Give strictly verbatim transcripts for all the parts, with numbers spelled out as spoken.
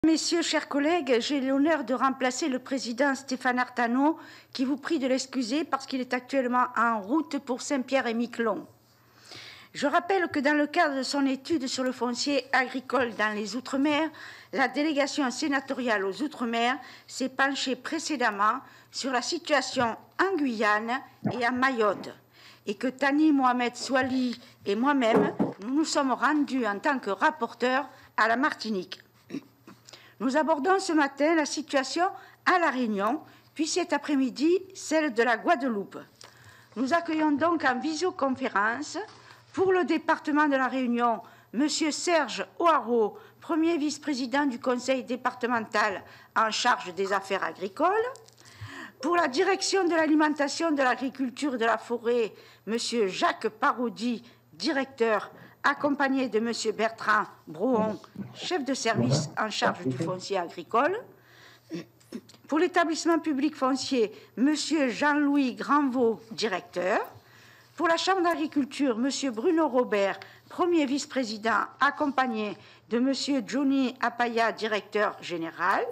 Messieurs, chers collègues, j'ai l'honneur de remplacer le président Stéphane Artano, qui vous prie de l'excuser parce qu'il est actuellement en route pour Saint-Pierre-et-Miquelon. Je rappelle que dans le cadre de son étude sur le foncier agricole dans les Outre-mer, la délégation sénatoriale aux Outre-mer s'est penchée précédemment sur la situation en Guyane et à Mayotte, et que Thani Mohamed Soili et moi-même, nous nous sommes rendus en tant que rapporteurs à la Martinique. Nous abordons ce matin la situation à La Réunion, puis cet après-midi, celle de la Guadeloupe. Nous accueillons donc en visioconférence, pour le département de La Réunion, M. Serge Oaro, premier vice-président du conseil départemental en charge des affaires agricoles. Pour la direction de l'alimentation, de l'agriculture et de la forêt, M. Jacques Parodi, directeur, accompagné de M. Bertrand Brouon, chef de service en charge du foncier agricole. Pour l'établissement public foncier, M. Jean-Louis Granvaux, directeur. Pour la Chambre d'agriculture, M. Bruno Robert, premier vice-président, accompagné de M. Johnny Apaya, directeur général.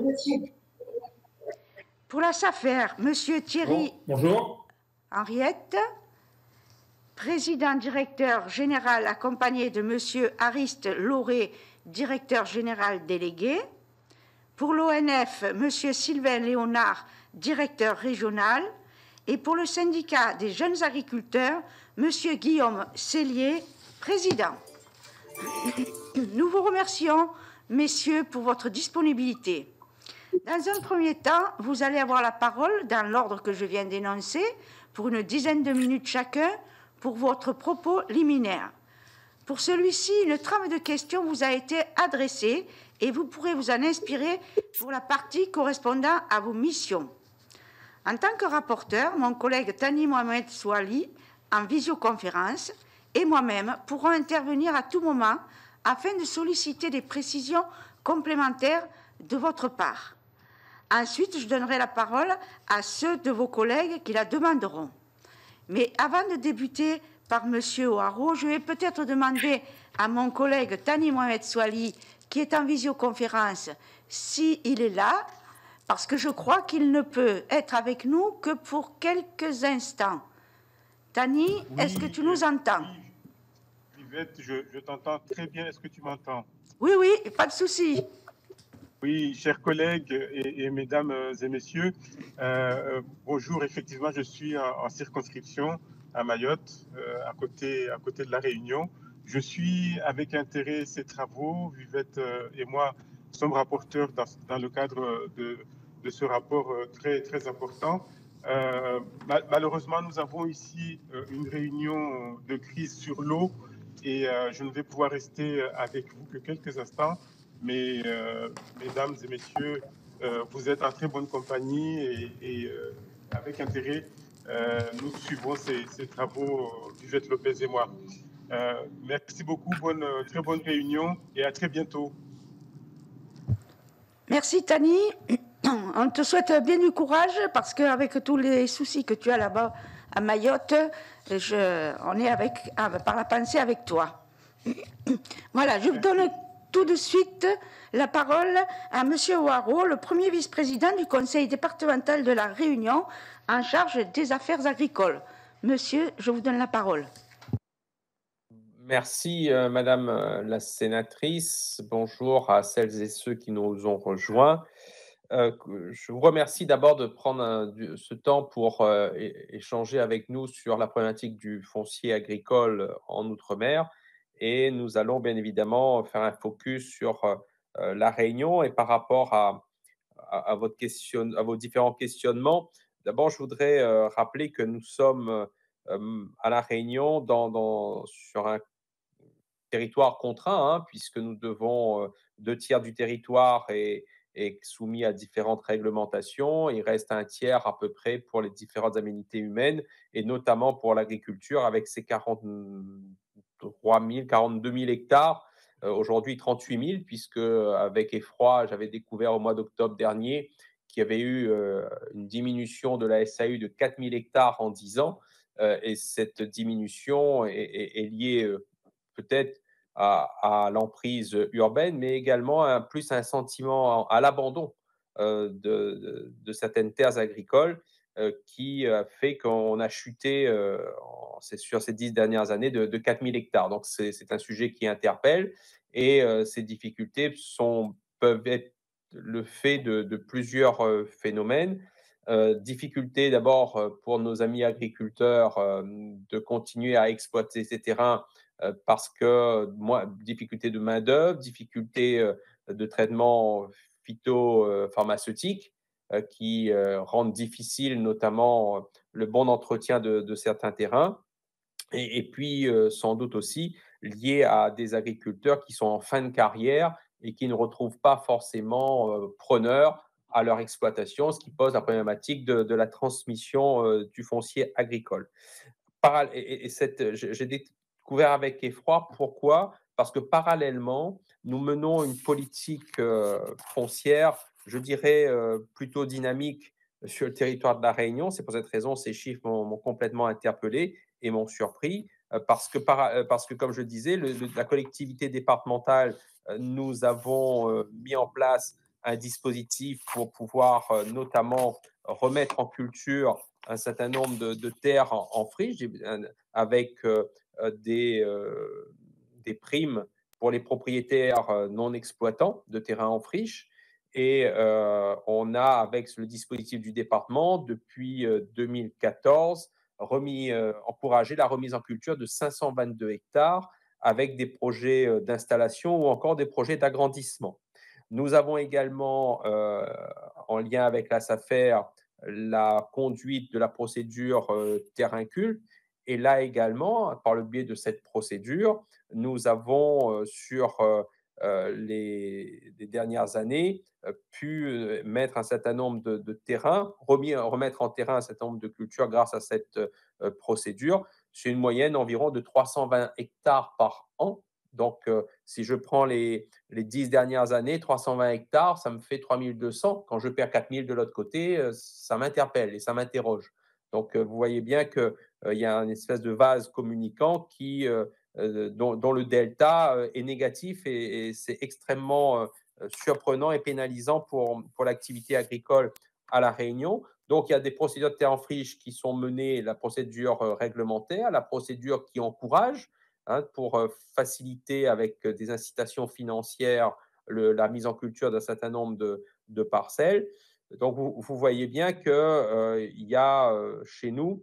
Pour la SAFER, M. Thierry bon, bonjour. Henriette, président directeur général accompagné de M. Ariste Lauré, directeur général délégué. Pour l'O N F, M. Sylvain Léonard, directeur régional. Et pour le syndicat des jeunes agriculteurs, M. Guillaume Cellier, président. Nous vous remercions, messieurs, pour votre disponibilité. Dans un premier temps, vous allez avoir la parole, dans l'ordre que je viens d'énoncer, pour une dizaine de minutes chacun, pour votre propos liminaire. Pour celui-ci, une trame de questions vous a été adressée et vous pourrez vous en inspirer pour la partie correspondant à vos missions. En tant que rapporteur, mon collègue Thani Mohamed Soili, en visioconférence, et moi-même pourrons intervenir à tout moment afin de solliciter des précisions complémentaires de votre part. Ensuite, je donnerai la parole à ceux de vos collègues qui la demanderont. Mais avant de débuter par M. Oaro, je vais peut-être demander à mon collègue Thani Mohamed Soili, qui est en visioconférence, s'il est là, parce que je crois qu'il ne peut être avec nous que pour quelques instants. Thani, oui, est-ce que tu nous entends? Oui, Yvette, je, je t'entends très bien. Est-ce que tu m'entends? Oui, oui, pas de souci. Oui, chers collègues et, et mesdames et messieurs, euh, bonjour. Effectivement, je suis en, en circonscription à Mayotte, euh, à, côté, à côté de La Réunion. Je suis avec intérêt ces travaux. Yvette euh, et moi sommes rapporteurs dans, dans le cadre de, de ce rapport euh, très, très important. Euh, ma malheureusement, nous avons ici euh, une réunion de crise sur l'eau et euh, je ne vais pouvoir rester avec vous que quelques instants. Mais, euh, mesdames et messieurs, euh, vous êtes en très bonne compagnie et, et euh, avec intérêt, euh, nous suivons ces, ces travaux, Yvette Lopez et moi. Euh, merci beaucoup, bonne, très bonne réunion et à très bientôt. Merci Thani. On te souhaite bien du courage parce qu'avec tous les soucis que tu as là-bas à Mayotte, je, on est avec, par la pensée avec toi. Voilà, je vous donne tout de suite la parole à M. Oaro, le premier vice-président du conseil départemental de La Réunion en charge des affaires agricoles. Monsieur, je vous donne la parole. Merci, euh, Madame euh, la sénatrice. Bonjour à celles et ceux qui nous ont rejoints. Euh, je vous remercie d'abord de prendre un, ce temps pour euh, échanger avec nous sur la problématique du foncier agricole en Outre-mer. Et nous allons bien évidemment faire un focus sur euh, la Réunion et par rapport à, à, à, votre question, à vos différents questionnements. D'abord, je voudrais euh, rappeler que nous sommes euh, à la Réunion dans, dans, sur un territoire contraint, hein, puisque nous devons, euh, deux tiers du territoire est, est soumis à différentes réglementations. Il reste un tiers à peu près pour les différentes aménités humaines, et notamment pour l'agriculture, avec ses quarante-trois mille, quarante-deux mille hectares, euh, aujourd'hui trente-huit mille, puisque avec effroi, j'avais découvert au mois d'octobre dernier qu'il y avait eu euh, une diminution de la S A U de quatre mille hectares en dix ans, euh, et cette diminution est, est, est liée euh, peut-être à, à l'emprise urbaine, mais également un, plus un sentiment à l'abandon euh, de, de, de certaines terres agricoles euh, qui euh, fait qu'on a chuté euh, en, sur ces dix dernières années de, de quatre mille hectares. Donc c'est un sujet qui interpelle et euh, ces difficultés sont, peuvent être le fait de, de plusieurs euh, phénomènes. Euh, difficulté d'abord euh, pour nos amis agriculteurs euh, de continuer à exploiter ces terrains euh, parce que moi, difficulté de main-d'œuvre, difficulté euh, de traitement phytopharmaceutique euh, qui euh, rendent difficile notamment euh, le bon entretien de, de certains terrains. Et, et puis, euh, sans doute aussi lié à des agriculteurs qui sont en fin de carrière et qui ne retrouvent pas forcément euh, preneurs à leur exploitation, ce qui pose la problématique de, de la transmission euh, du foncier agricole. Paral et, et cette, j'ai découvert avec effroi pourquoi. Parce que parallèlement, nous menons une politique euh, foncière, je dirais, euh, plutôt dynamique sur le territoire de la Réunion. C'est pour cette raison ces chiffres m'ont complètement interpellé et m'ont surpris, euh, parce, que par, euh, parce que, comme je disais, le, le, la collectivité départementale, euh, nous avons euh, mis en place un dispositif pour pouvoir euh, notamment remettre en culture un certain nombre de, de terres en, en friche avec euh, des, euh, des primes pour les propriétaires euh, non exploitants de terrains en friche. Et euh, on a, avec le dispositif du département, depuis euh, deux mille quatorze, remis, euh, encouragé la remise en culture de cinq cent vingt-deux hectares avec des projets euh, d'installation ou encore des projets d'agrandissement. Nous avons également, euh, en lien avec la SAFER, la conduite de la procédure euh, terrain-culte. Et là également, par le biais de cette procédure, nous avons, euh, sur euh, euh, les, les dernières années, euh, pu euh, mettre un certain nombre de, de terrains, remis, remettre en terrain un certain nombre de cultures grâce à cette euh, procédure. C'est une moyenne environ de trois cent vingt hectares par an. Donc, euh, si je prends les, les dix dernières années, trois cent vingt hectares, ça me fait trois mille deux cents. Quand je perds quatre mille de l'autre côté, euh, ça m'interpelle et ça m'interroge. Donc, euh, vous voyez bien qu'il euh, y a une espèce de vase communicant qui, euh, euh, dont, dont, le delta euh, est négatif et, et c'est extrêmement euh, surprenant et pénalisant pour, pour l'activité agricole à La Réunion. Donc, il y a des procédures de terre en friche qui sont menées, la procédure euh, réglementaire, la procédure qui encourage, Hein, pour euh, faciliter avec des incitations financières le, la mise en culture d'un certain nombre de, de parcelles. Donc, vous, vous, voyez bien qu'il euh, y a euh, chez nous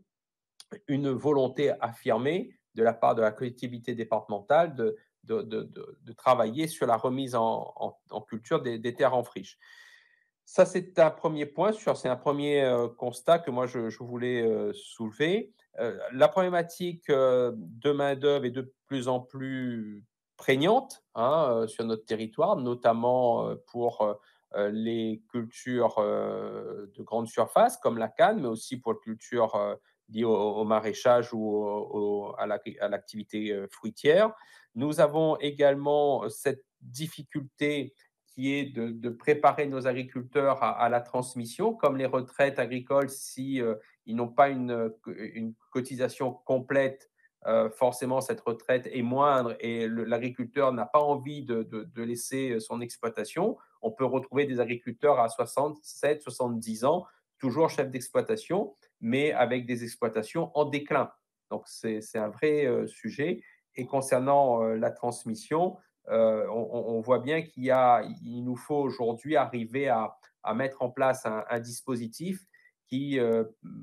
une volonté affirmée de la part de la collectivité départementale de, de, de, de, de travailler sur la remise en, en, en culture des, des terres en friche. Ça, c'est un premier point, c'est un premier euh, constat que moi, je, je voulais euh, soulever. Euh, la problématique euh, de main-d'œuvre est de plus en plus prégnante hein, euh, sur notre territoire, notamment euh, pour euh, les cultures euh, de grande surface, comme la canne, mais aussi pour les cultures euh, liées au, au maraîchage ou au, au, à l'activité euh, fruitière. Nous avons également cette difficulté qui est de, de préparer nos agriculteurs à, à la transmission, comme les retraites agricoles, si euh, ils n'ont pas une, une cotisation complète, euh, forcément cette retraite est moindre et l'agriculteur n'a pas envie de, de, de laisser son exploitation. On peut retrouver des agriculteurs à soixante-sept, soixante-dix ans, toujours chefs d'exploitation, mais avec des exploitations en déclin. Donc c'est un vrai euh, sujet. Et concernant euh, la transmission, Euh, on, on voit bien qu'il y a, il nous faut aujourd'hui arriver à, à mettre en place un, un dispositif qui, euh,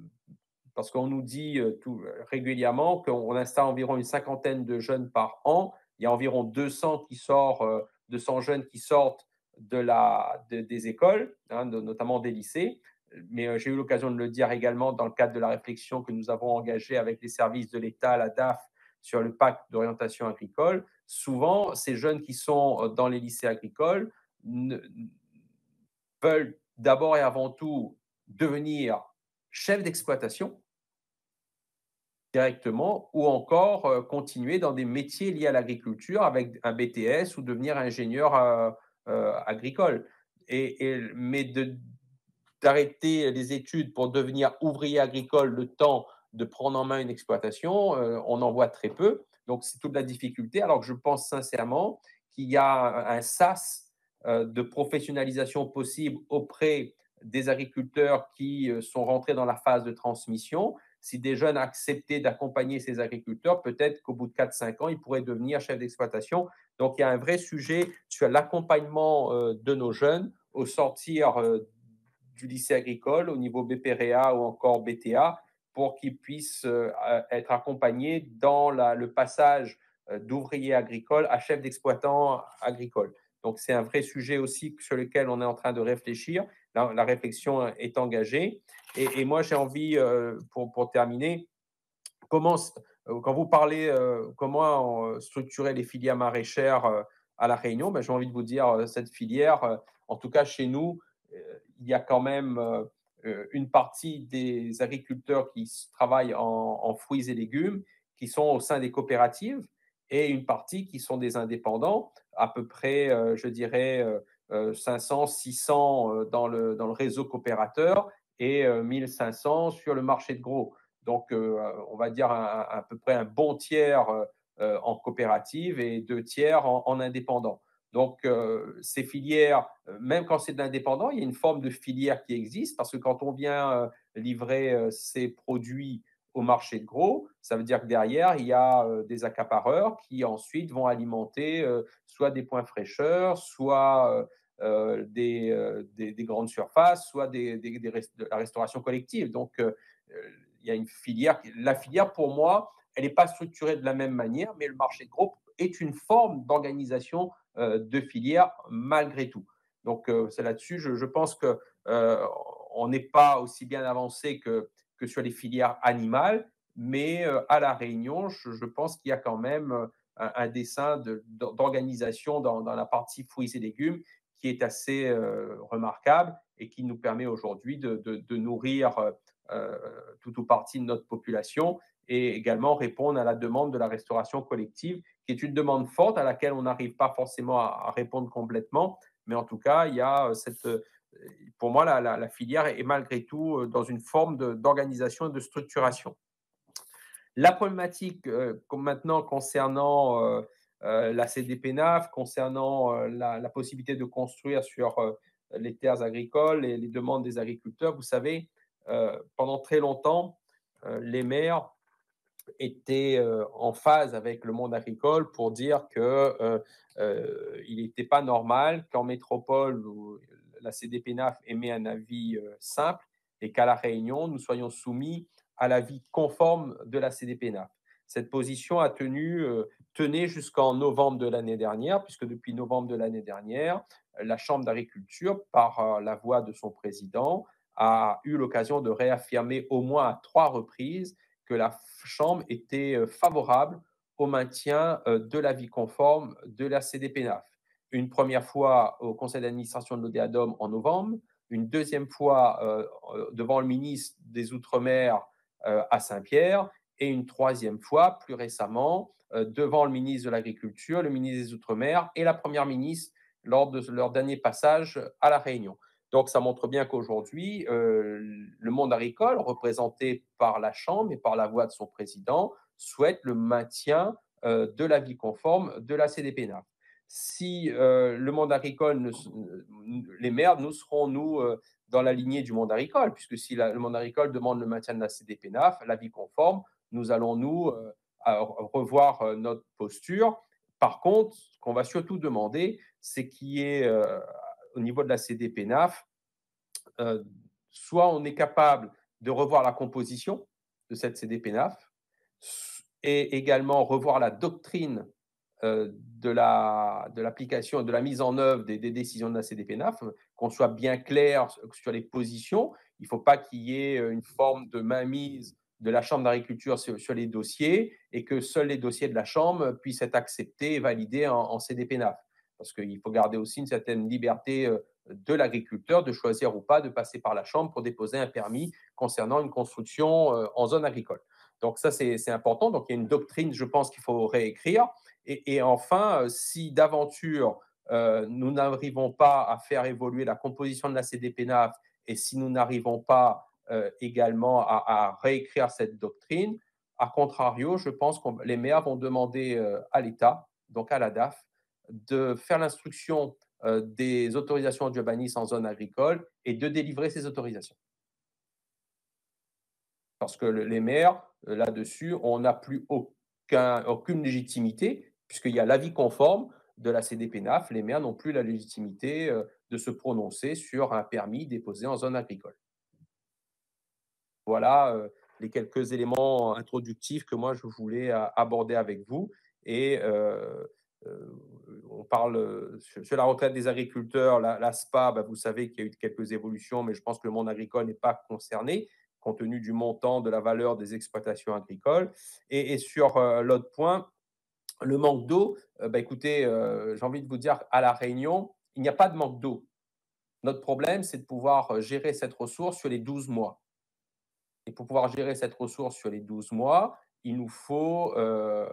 parce qu'on nous dit euh, tout, régulièrement qu'on installe environ une cinquantaine de jeunes par an, il y a environ deux cents qui sortent, euh, deux cents jeunes qui sortent de la, de, des écoles, hein, de, notamment des lycées. Mais euh, j'ai eu l'occasion de le dire également dans le cadre de la réflexion que nous avons engagée avec les services de l'État, la D A F, sur le pacte d'orientation agricole. Souvent, ces jeunes qui sont dans les lycées agricoles ne, veulent d'abord et avant tout devenir chefs d'exploitation directement ou encore euh, continuer dans des métiers liés à l'agriculture avec un B T S ou devenir ingénieur euh, euh, agricole. Et, et, mais d'arrêter les études pour devenir ouvrier agricole le temps de prendre en main une exploitation, euh, on en voit très peu. Donc, c'est toute la difficulté. Alors que je pense sincèrement qu'il y a un sas euh, de professionnalisation possible auprès des agriculteurs qui euh, sont rentrés dans la phase de transmission. Si des jeunes acceptaient d'accompagner ces agriculteurs, peut-être qu'au bout de quatre cinq ans, ils pourraient devenir chefs d'exploitation. Donc, il y a un vrai sujet sur l'accompagnement euh, de nos jeunes au sortir euh, du lycée agricole, au niveau B P R E A ou encore B T A, pour qu'ils puissent euh, être accompagnés dans la, le passage euh, d'ouvrier agricole à chef d'exploitant agricole. Donc, c'est un vrai sujet aussi sur lequel on est en train de réfléchir. La, la réflexion est engagée. Et, et moi, j'ai envie, euh, pour, pour terminer, comment, euh, quand vous parlez euh, comment euh, structurer les filières maraîchères euh, à La Réunion, ben, j'ai envie de vous dire, euh, cette filière, euh, en tout cas chez nous, euh, il y a quand même euh, une partie des agriculteurs qui travaillent en, en fruits et légumes, qui sont au sein des coopératives, et une partie qui sont des indépendants, à peu près, euh, je dirais, euh, cinq cents, six cents euh, dans, le, dans le réseau coopérateur et euh, mille cinq cents sur le marché de gros. Donc, euh, on va dire un, à peu près un bon tiers euh, en coopérative et deux tiers en, en indépendant. Donc, euh, ces filières, même quand c'est de l'indépendant, il y a une forme de filière qui existe parce que quand on vient euh, livrer euh, ces produits au marché de gros, ça veut dire que derrière, il y a euh, des accapareurs qui ensuite vont alimenter euh, soit des points fraîcheurs, soit euh, des, euh, des, des grandes surfaces, soit des, des, des rest de la restauration collective. Donc, euh, il y a une filière. La filière, pour moi, elle n'est pas structurée de la même manière, mais le marché de gros est une forme d'organisation euh, de filière malgré tout. Donc, euh, c'est là-dessus, je, je pense qu'on euh, n'est pas aussi bien avancé que, que sur les filières animales, mais euh, à La Réunion, je, je pense qu'il y a quand même un, un dessin de, d'organisation dans, dans la partie fruits et légumes qui est assez euh, remarquable et qui nous permet aujourd'hui de, de, de nourrir euh, tout ou partie de notre population et également répondre à la demande de la restauration collective, qui est une demande forte à laquelle on n'arrive pas forcément à, à répondre complètement, mais en tout cas, il y a cette, pour moi, la, la, la filière est malgré tout dans une forme de, d'organisation et de structuration. La problématique euh, maintenant concernant euh, euh, la C D P N A F, concernant euh, la, la, possibilité de construire sur euh, les terres agricoles et les demandes des agriculteurs, vous savez, euh, pendant très longtemps, euh, les maires étaient euh, en phase avec le monde agricole pour dire qu'il euh, euh, n'était pas normal qu'en métropole, où la C D P N A F émet un avis euh, simple et qu'à La Réunion, nous soyons soumis à l'avis conforme de la C D P N A F. Cette position a tenu, euh, tenait jusqu'en novembre de l'année dernière, puisque depuis novembre de l'année dernière, la Chambre d'agriculture, par euh, la voix de son président, a eu l'occasion de réaffirmer au moins à trois reprises que la Chambre était favorable au maintien de l'avis conforme de la C D P N A F. Une première fois au conseil d'administration de l'Odéadom en novembre, une deuxième fois euh, devant le ministre des Outre-mer euh, à Saint-Pierre, et une troisième fois, plus récemment, euh, devant le ministre de l'Agriculture, le ministre des Outre-mer et la première ministre lors de leur dernier passage à La Réunion. Donc, ça montre bien qu'aujourd'hui, euh, le monde agricole, représenté par la Chambre et par la voix de son président, souhaite le maintien euh, de l'avis conforme de la C D P N A F. Si euh, le monde agricole, ne, les maires, nous serons, nous, euh, dans la lignée du monde agricole, puisque si la, le monde agricole demande le maintien de la C D P N A F, l'avis conforme, nous allons, nous, euh, revoir notre posture. Par contre, ce qu'on va surtout demander, c'est qu'il y ait euh, au niveau de la C D P N A F, euh, soit on est capable de revoir la composition de cette C D P N A F et également revoir la doctrine euh, de, la, de l'application et de la mise en œuvre des, des décisions de la C D P N A F, qu'on soit bien clair sur les positions. Il ne faut pas qu'il y ait une forme de mainmise de la Chambre d'agriculture sur, sur les dossiers et que seuls les dossiers de la Chambre puissent être acceptés et validés en, en C D P N A F. Parce qu'il faut garder aussi une certaine liberté euh, de l'agriculteur de choisir ou pas de passer par la Chambre pour déposer un permis concernant une construction euh, en zone agricole. Donc ça, c'est, c'est important. Donc il y a une doctrine, je pense, qu'il faut réécrire. Et, et enfin, si d'aventure, euh, nous n'arrivons pas à faire évoluer la composition de la C D P N A F et si nous n'arrivons pas euh, également à, à réécrire cette doctrine, A contrario, je pense que les maires vont demander euh, à l'État, donc à la D A F, de faire l'instruction euh, des autorisations d'urbanisme en zone agricole et de délivrer ces autorisations. Parce que le, les maires, euh, là-dessus, on n'a plus aucun, aucune légitimité, puisqu'il y a l'avis conforme de la C D P N A F. Les maires n'ont plus la légitimité euh, de se prononcer sur un permis déposé en zone agricole. Voilà euh, les quelques éléments introductifs que moi je voulais euh, aborder avec vous. Et euh, euh, on parle sur, sur la retraite des agriculteurs, la, la S P A, bah, vous savez qu'il y a eu quelques évolutions, mais je pense que le monde agricole n'est pas concerné, compte tenu du montant, de la valeur des exploitations agricoles. Et, et sur euh, l'autre point, le manque d'eau, euh, bah, écoutez, euh, j'ai envie de vous dire, à La Réunion, il n'y a pas de manque d'eau. Notre problème, c'est de pouvoir gérer cette ressource sur les douze mois. Et pour pouvoir gérer cette ressource sur les douze mois, il nous faut euh,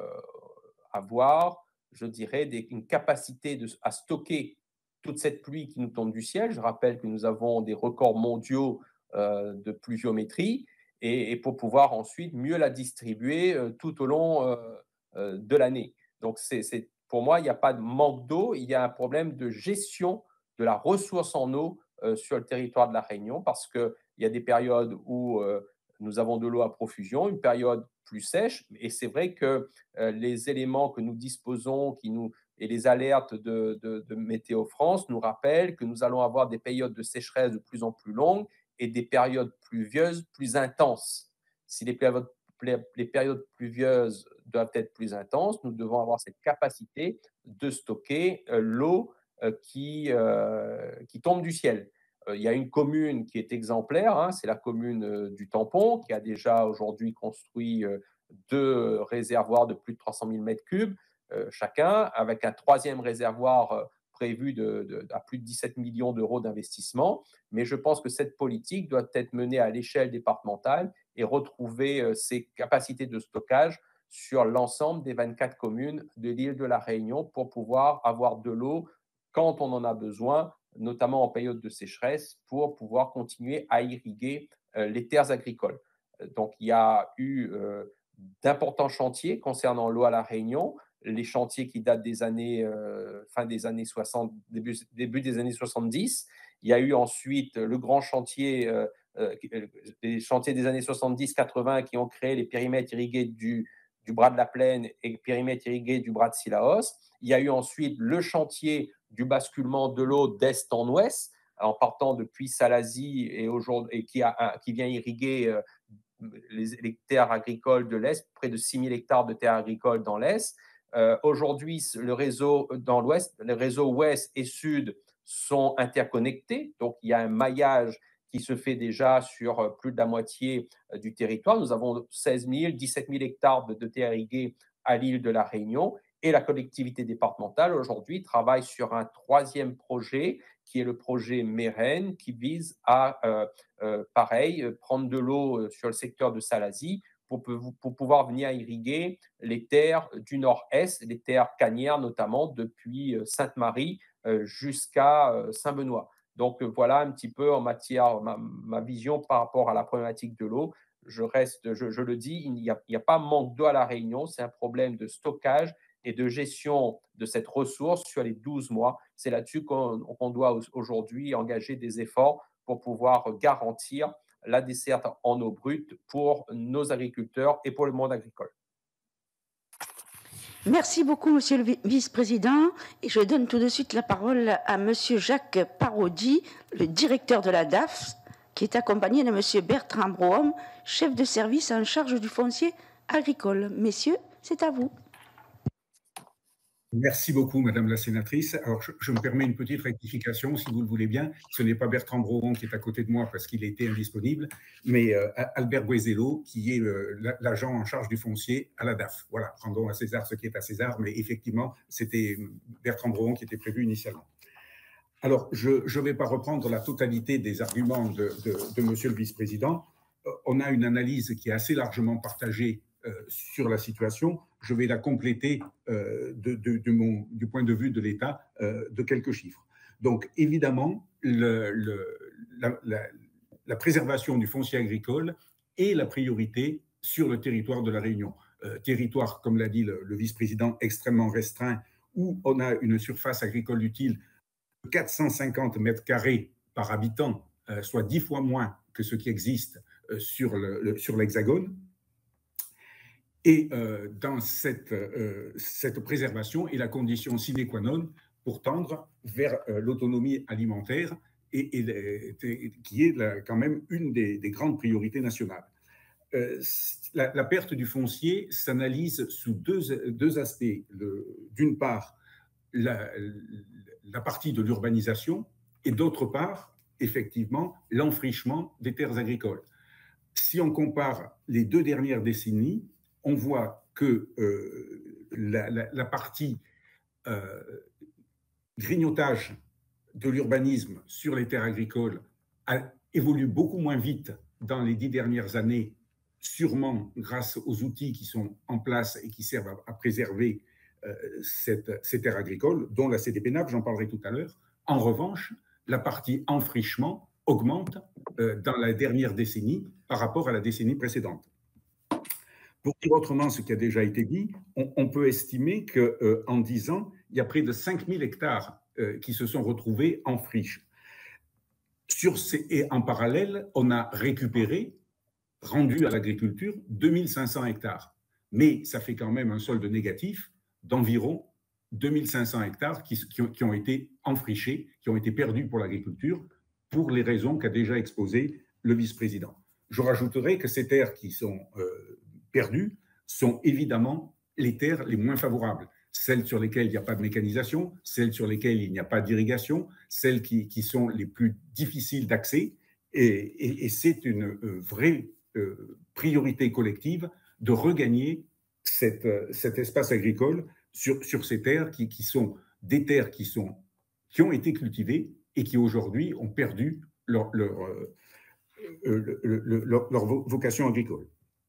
avoir, je dirais, des, une capacité de, à stocker toute cette pluie qui nous tombe du ciel. Je rappelle que nous avons des records mondiaux euh, de pluviométrie et, et pour pouvoir ensuite mieux la distribuer euh, tout au long euh, euh, de l'année. Donc, c'est, c'est, pour moi, il n'y a pas de manque d'eau, il y a un problème de gestion de la ressource en eau euh, sur le territoire de la Réunion parce qu'il y a des périodes où euh, nous avons de l'eau à profusion, une période plus sèche, et c'est vrai que euh, les éléments que nous disposons qui nous, et les alertes de, de, de Météo France nous rappellent que nous allons avoir des périodes de sécheresse de plus en plus longues et des périodes pluvieuses plus intenses. Si les périodes, les périodes pluvieuses doivent être plus intenses, nous devons avoir cette capacité de stocker euh, l'eau euh, qui, euh, qui tombe du ciel. Il y a une commune qui est exemplaire, hein, c'est la commune du Tampon, qui a déjà aujourd'hui construit deux réservoirs de plus de trois cent mille mètres cubes euh, chacun, avec un troisième réservoir euh, prévu de, de, à plus de dix-sept millions d'euros d'investissement. Mais je pense que cette politique doit être menée à l'échelle départementale et retrouver euh, ses capacités de stockage sur l'ensemble des vingt-quatre communes de l'île de la Réunion pour pouvoir avoir de l'eau quand on en a besoin, notamment en période de sécheresse, pour pouvoir continuer à irriguer euh, les terres agricoles. Donc, il y a eu euh, d'importants chantiers concernant l'eau à La Réunion, les chantiers qui datent des années, euh, fin des années soixante, début, début des années soixante-dix. Il y a eu ensuite le grand chantier, euh, euh, les chantiers des années soixante-dix quatre-vingts qui ont créé les périmètres irrigués du, du bras de la Plaine et le périmètre irrigué du bras de Sillaos. Il y a eu ensuite le chantier du basculement de l'eau d'est en ouest, en partant depuis Salazie et, et qui, a, qui vient irriguer euh, les, les terres agricoles de l'Est, près de six mille hectares de terres agricoles dans l'Est. Euh, Aujourd'hui, le réseau dans l'Ouest, les réseaux Ouest et Sud sont interconnectés, donc il y a un maillage qui se fait déjà sur plus de la moitié du territoire. Nous avons seize mille, dix-sept mille hectares de, de terres irriguées à l'île de la Réunion. Et la collectivité départementale, aujourd'hui, travaille sur un troisième projet, qui est le projet Mérène, qui vise à, euh, euh, pareil, prendre de l'eau sur le secteur de Salazie pour, pour pouvoir venir irriguer les terres du nord-est, les terres canières notamment, depuis Sainte-Marie jusqu'à Saint-Benoît. Donc, voilà un petit peu en matière, ma, ma vision par rapport à la problématique de l'eau. Je reste, je, je le dis, il n'y a, il n'y a pas manque d'eau à La Réunion, c'est un problème de stockage et de gestion de cette ressource sur les douze mois. C'est là-dessus qu'on, qu'on doit aujourd'hui engager des efforts pour pouvoir garantir la desserte en eau brute pour nos agriculteurs et pour le monde agricole. Merci beaucoup, Monsieur le Vice-président. Et je donne tout de suite la parole à Monsieur Jacques Parodi, le directeur de la D A F, qui est accompagné de Monsieur Bertrand Brohomme, chef de service en charge du foncier agricole. Messieurs, c'est à vous. Merci beaucoup, Madame la sénatrice. Alors, je, je me permets une petite rectification, si vous le voulez bien. Ce n'est pas Bertrand Brohomme qui est à côté de moi parce qu'il était indisponible, mais euh, Albert Guézello, qui est l'agent en charge du foncier à la D A F. Voilà, rendons à César ce qui est à César, mais effectivement, c'était Bertrand Brohomme qui était prévu initialement. Alors, je ne vais pas reprendre la totalité des arguments de, de, de Monsieur le Vice-président. Euh, on a une analyse qui est assez largement partagée Euh, sur la situation. Je vais la compléter euh, de, de, de mon, du point de vue de l'État euh, de quelques chiffres. Donc, évidemment, le, le, la, la, la préservation du foncier agricole est la priorité sur le territoire de la Réunion. Euh, territoire, comme l'a dit le, le vice-président, extrêmement restreint, où on a une surface agricole utile de quatre cent cinquante mètres carrés par habitant, euh, soit dix fois moins que ce qui existe euh, sur, le, le, sur l'Hexagone. Et euh, dans cette, euh, cette préservation est la condition sine qua non pour tendre vers euh, l'autonomie alimentaire et, et, et qui est la, quand même une des, des grandes priorités nationales. Euh, la, la perte du foncier s'analyse sous deux, deux aspects. D'une part, la, la partie de l'urbanisation et d'autre part, effectivement, l'enfrichement des terres agricoles. Si on compare les deux dernières décennies, on voit que euh, la, la, la partie euh, grignotage de l'urbanisme sur les terres agricoles a évolué beaucoup moins vite dans les dix dernières années, sûrement grâce aux outils qui sont en place et qui servent à, à préserver euh, cette, ces terres agricoles, dont la C D P N A F, j'en parlerai tout à l'heure. En revanche, la partie enfrichement augmente euh, dans la dernière décennie par rapport à la décennie précédente. Pour dire autrement ce qui a déjà été dit, on, on peut estimer qu'en euh, dix ans, il y a près de cinq mille hectares euh, qui se sont retrouvés en friche. Sur ces, et en parallèle, on a récupéré, rendu à l'agriculture, deux mille cinq cents hectares. Mais ça fait quand même un solde négatif d'environ deux mille cinq cents hectares qui, qui, ont, qui ont été enfrichés, qui ont été perdus pour l'agriculture, pour les raisons qu'a déjà exposées le vice-président. Je rajouterai que ces terres qui sont euh, perdues sont évidemment les terres les moins favorables, celles sur lesquelles il n'y a pas de mécanisation, celles sur lesquelles il n'y a pas d'irrigation, celles qui, qui sont les plus difficiles d'accès, et, et, et c'est une euh, vraie euh, priorité collective de regagner cette, euh, cet espace agricole sur, sur ces terres qui, qui sont des terres qui, sont, qui ont été cultivées et qui aujourd'hui ont perdu leur, leur, euh, euh, le, le, leur, leur vocation agricole.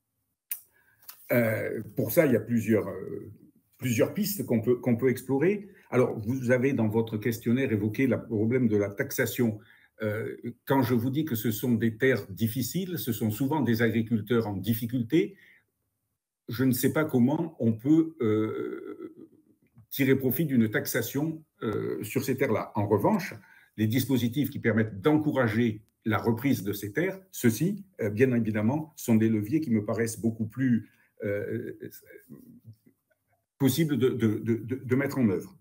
Euh, pour ça, il y a plusieurs, euh, plusieurs pistes qu'on peut, qu'on peut explorer. Alors, vous avez dans votre questionnaire évoqué le problème de la taxation. Euh, quand je vous dis que ce sont des terres difficiles, ce sont souvent des agriculteurs en difficulté. Je ne sais pas comment on peut euh, tirer profit d'une taxation euh, sur ces terres-là. En revanche, les dispositifs qui permettent d'encourager la reprise de ces terres, ceux-ci, euh, bien évidemment, sont des leviers qui me paraissent beaucoup plus euh, possibles de, de, de, de mettre en œuvre.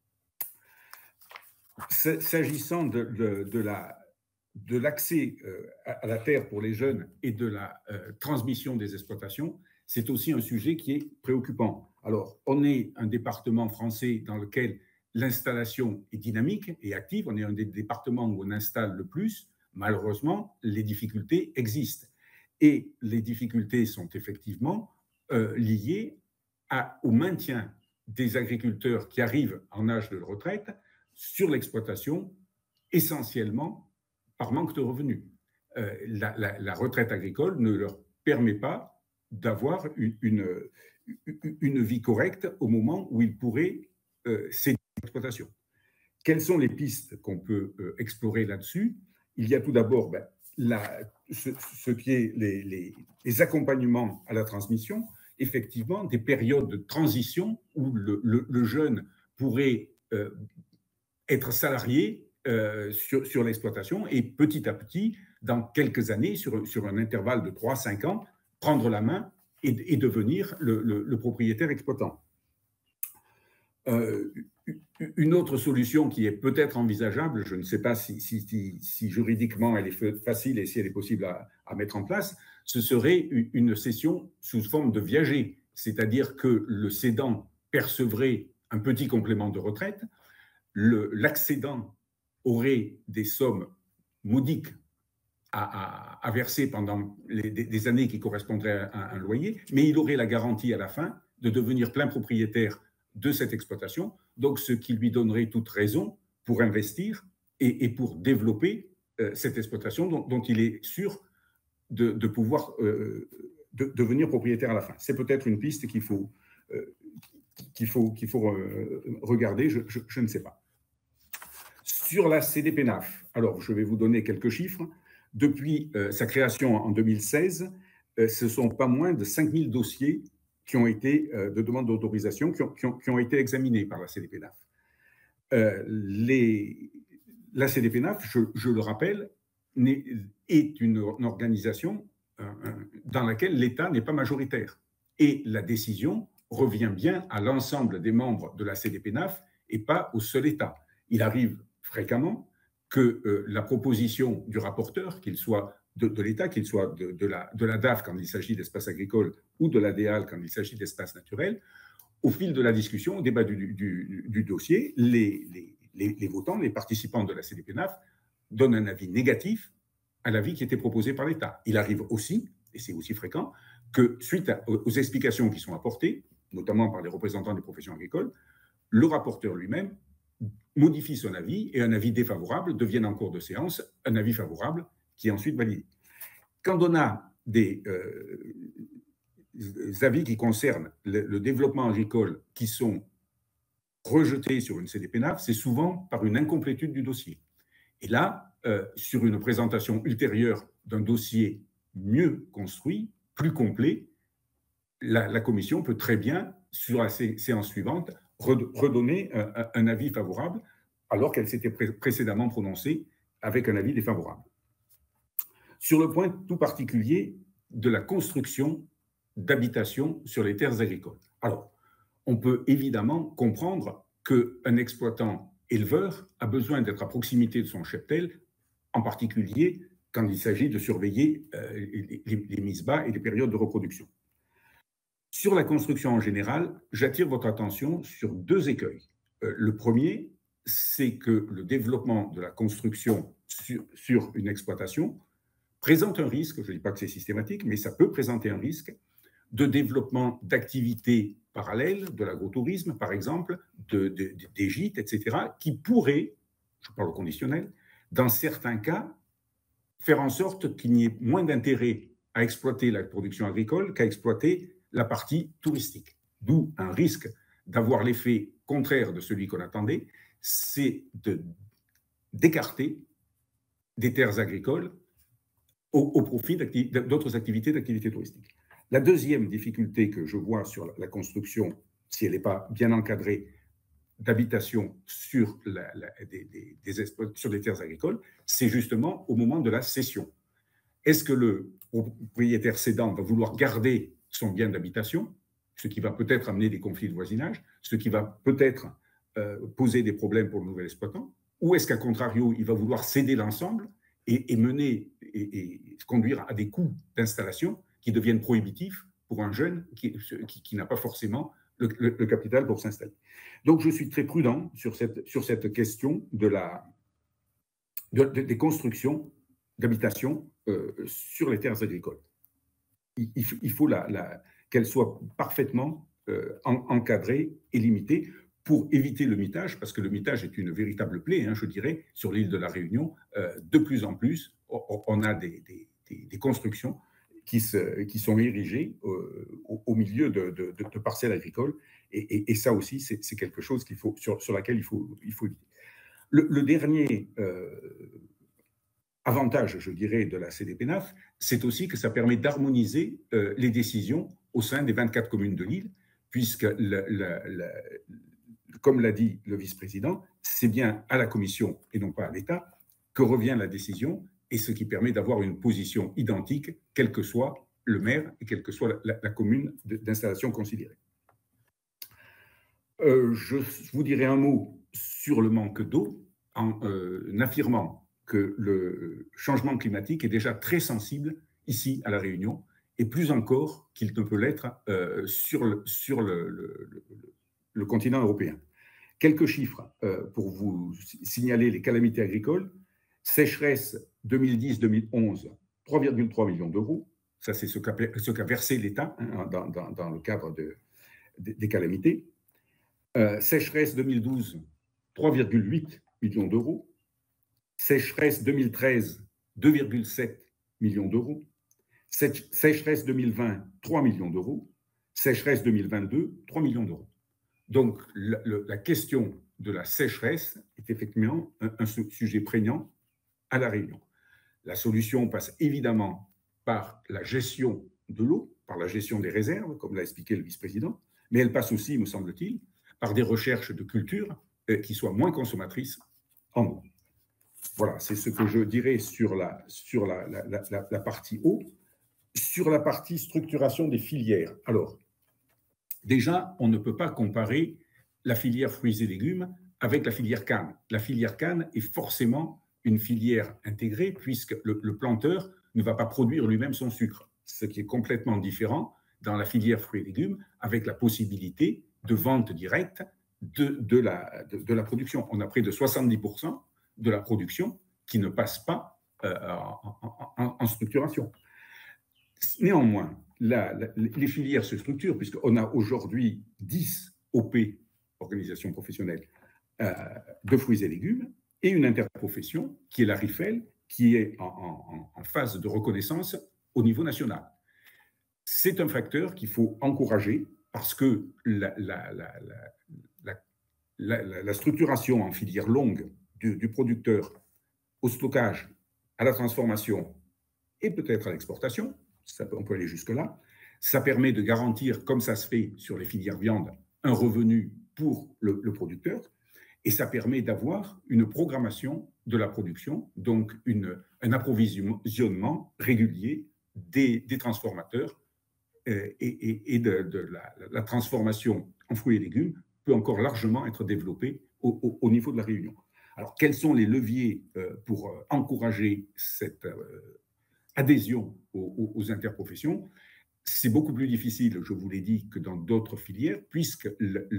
S'agissant de, de, de la de l'accès euh, à la terre pour les jeunes et de la euh, transmission des exploitations, c'est aussi un sujet qui est préoccupant. Alors, on est un département français dans lequel l'installation est dynamique et active. On est un des départements où on installe le plus. Malheureusement, les difficultés existent. Et les difficultés sont effectivement euh, liées à, au maintien des agriculteurs qui arrivent en âge de retraite sur l'exploitation, essentiellement par manque de revenus. Euh, la, la, la retraite agricole ne leur permet pas d'avoir une, une, une vie correcte au moment où ils pourraient euh, céder l'exploitation. Quelles sont les pistes qu'on peut euh, explorer là-dessus? Il y a tout d'abord ben, la, ce, ce qui est les, les, les accompagnements à la transmission, effectivement des périodes de transition où le, le, le jeune pourrait euh, être salarié euh, sur, sur l'exploitation et petit à petit, dans quelques années, sur, sur un intervalle de trois à cinq ans, prendre la main et, et devenir le, le, le propriétaire exploitant. Euh, une autre solution qui est peut-être envisageable, je ne sais pas si, si, si, si juridiquement elle est facile et si elle est possible à, à mettre en place, ce serait une cession sous forme de viager, c'est-à-dire que le cédant percevrait un petit complément de retraite, l'accédant aurait des sommes modiques à, à, à verser pendant les, des, des années qui correspondraient à un, un loyer, mais il aurait la garantie à la fin de devenir plein propriétaire de cette exploitation, donc ce qui lui donnerait toute raison pour investir et, et pour développer euh, cette exploitation dont, dont il est sûr de, de pouvoir euh, de, devenir propriétaire à la fin. C'est peut-être une piste qu'il faut, euh, qu'il faut, qu'il faut euh, regarder, je, je, je ne sais pas. Sur la C D P N A F, alors je vais vous donner quelques chiffres. Depuis euh, sa création en deux mille seize, euh, ce ne sont pas moins de cinq mille dossiers qui ont été, euh, de demande d'autorisation, qui ont, qui, ont, qui ont été examinés par la C D P N A F. Euh, les, la C D P N A F, je, je le rappelle, est, est une, une organisation euh, dans laquelle l'État n'est pas majoritaire. Et la décision revient bien à l'ensemble des membres de la C D P N A F et pas au seul État. Il arrive fréquemment que euh, la proposition du rapporteur, qu'il soit de, de l'État, qu'il soit de, de, la, de la D A F quand il s'agit d'espaces agricoles ou de la D A L quand il s'agit d'espaces naturels, au fil de la discussion, au débat du, du, du dossier, les, les, les, les votants, les participants de la C D P N A F donnent un avis négatif à l'avis qui était proposé par l'État. Il arrive aussi, et c'est aussi fréquent, que suite à, aux explications qui sont apportées, notamment par les représentants des professions agricoles, le rapporteur lui-même modifie son avis et un avis défavorable devienne en cours de séance un avis favorable qui est ensuite validé. Quand on a des, euh, des avis qui concernent le, le développement agricole qui sont rejetés sur une C D P N A F, c'est souvent par une incomplétude du dossier. Et là, euh, sur une présentation ultérieure d'un dossier mieux construit, plus complet, la, la commission peut très bien, sur la séance suivante, redonner un, un avis favorable alors qu'elle s'était pré précédemment prononcée avec un avis défavorable. Sur le point tout particulier de la construction d'habitations sur les terres agricoles. Alors, on peut évidemment comprendre qu'un exploitant éleveur a besoin d'être à proximité de son cheptel, en particulier quand il s'agit de surveiller euh, les, les, les mises bas et les périodes de reproduction. Sur la construction en général, j'attire votre attention sur deux écueils. Euh, le premier, c'est que le développement de la construction sur, sur une exploitation présente un risque, je ne dis pas que c'est systématique, mais ça peut présenter un risque de développement d'activités parallèles, de l'agrotourisme par exemple, de, de, des gîtes, et cetera, qui pourraient, je parle au conditionnel, dans certains cas, faire en sorte qu'il n'y ait moins d'intérêt à exploiter la production agricole qu'à exploiter la partie touristique. D'où un risque d'avoir l'effet contraire de celui qu'on attendait, c'est d'écarter des terres agricoles au, au profit d'autres activités, d'activités touristiques. La deuxième difficulté que je vois sur la construction, si elle n'est pas bien encadrée, d'habitation sur, la, la, des, des, des, sur des terres agricoles, c'est justement au moment de la cession. Est-ce que le propriétaire cédant va vouloir garder son bien d'habitation, ce qui va peut-être amener des conflits de voisinage, ce qui va peut-être euh, poser des problèmes pour le nouvel exploitant, ou est-ce qu'à contrario, il va vouloir céder l'ensemble et, et mener et, et conduire à des coûts d'installation qui deviennent prohibitifs pour un jeune qui, qui, qui n'a pas forcément le, le, le capital pour s'installer. Donc, je suis très prudent sur cette, sur cette question de la, de, de, des constructions d'habitation euh, sur les terres agricoles. Il, il faut la, la, qu'elles soient parfaitement euh, en, encadrées et limitées pour éviter le mitage, parce que le mitage est une véritable plaie, hein, je dirais, sur l'île de la Réunion. Euh, de plus en plus, on a des, des, des, des constructions qui, se, qui sont érigées euh, au, au milieu de, de, de, de parcelles agricoles, et, et, et ça aussi, c'est quelque chose qu'il faut, sur, sur laquelle il faut, il faut éviter. Le, le dernier euh, avantage, je dirais, de la C D P N A F, c'est aussi que ça permet d'harmoniser euh, les décisions au sein des vingt-quatre communes de l'île, puisque, le, le, le, comme l'a dit le vice-président, c'est bien à la Commission et non pas à l'État que revient la décision, et ce qui permet d'avoir une position identique, quel que soit le maire et quelle que soit la, la commune d'installation considérée. Euh, je vous dirai un mot sur le manque d'eau, en euh, affirmant que le changement climatique est déjà très sensible ici à La Réunion, et plus encore qu'il ne peut l'être euh, sur, le, sur le, le, le, le continent européen. Quelques chiffres euh, pour vous signaler les calamités agricoles. Sécheresse deux mille dix deux mille onze, trois virgule trois millions d'euros. Ça, c'est ce qu'a ce qu'a versé l'État hein, dans, dans, dans le cadre de, de, des calamités. Euh, sécheresse deux mille douze, trois virgule huit millions d'euros. Sécheresse deux mille treize, deux virgule sept millions d'euros. Sécheresse deux mille vingt, trois millions d'euros. Sécheresse deux mille vingt-deux, trois millions d'euros. Donc, la, la question de la sécheresse est effectivement un, un sujet prégnant à La Réunion. La solution passe évidemment par la gestion de l'eau, par la gestion des réserves, comme l'a expliqué le vice-président, mais elle passe aussi, me semble-t-il, par des recherches de cultures qui soient moins consommatrices en eau. Voilà, c'est ce que je dirais sur la, sur la, la, la, la partie eau. Sur la partie structuration des filières, alors, déjà, on ne peut pas comparer la filière fruits et légumes avec la filière canne. La filière canne est forcément une filière intégrée puisque le, le planteur ne va pas produire lui-même son sucre, ce qui est complètement différent dans la filière fruits et légumes avec la possibilité de vente directe de, de, la, de, de la production. On a près de soixante-dix pour cent de la production qui ne passe pas euh, en, en, en structuration. Néanmoins, la, la, les filières se structurent puisqu'on a aujourd'hui dix O P, organisations professionnelles, euh, de fruits et légumes, et une interprofession qui est la RIFEL, qui est en, en, en phase de reconnaissance au niveau national. C'est un facteur qu'il faut encourager parce que la, la, la, la, la, la, la structuration en filière longue du, du producteur au stockage, à la transformation et peut-être à l'exportation, ça peut, on peut aller jusque-là, ça permet de garantir, comme ça se fait sur les filières viande, un revenu pour le, le producteur, et ça permet d'avoir une programmation de la production, donc une, un approvisionnement régulier des, des transformateurs, euh, et, et, et de, de la, la transformation en fruits et légumes peut encore largement être développée au, au, au niveau de la Réunion. Alors, quels sont les leviers euh, pour euh, encourager cette euh, adhésion aux, aux interprofessions? C'est beaucoup plus difficile, je vous l'ai dit, que dans d'autres filières, puisque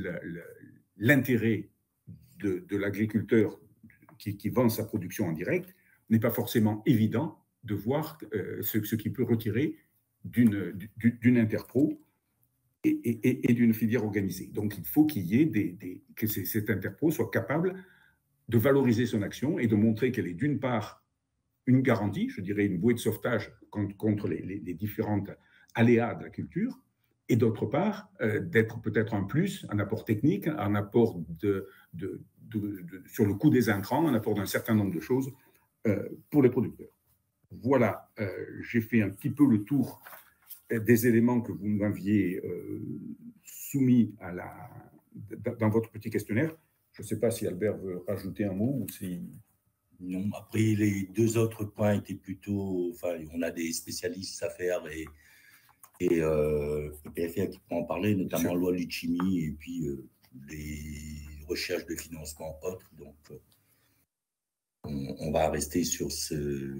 l'intérêt de, de l'agriculteur qui, qui vend sa production en direct n'est pas forcément évident de voir euh, ce, ce qu'il peut retirer d'une d'une interpro et, et, et d'une filière organisée. Donc, il faut qu'il y ait des, des, que cette interpro soit capable de valoriser son action et de montrer qu'elle est d'une part une garantie, je dirais une bouée de sauvetage contre, contre les, les, les différentes aléas de la culture, et d'autre part, euh, d'être peut-être un plus, un apport technique, un apport de, de, de, de, sur le coût des intrants, un apport d'un certain nombre de choses euh, pour les producteurs. Voilà, euh, j'ai fait un petit peu le tour des éléments que vous m'aviez euh, soumis à la, dans votre petit questionnaire. Je ne sais pas si Albert veut rajouter un mot ou si... Non, après, les deux autres points étaient plutôt... Enfin, on a des spécialistes à faire et, et euh, le P F R qui peut en parler, notamment loi Lucchini et puis euh, les recherches de financement autres. Donc, euh, on, on va rester sur, ce,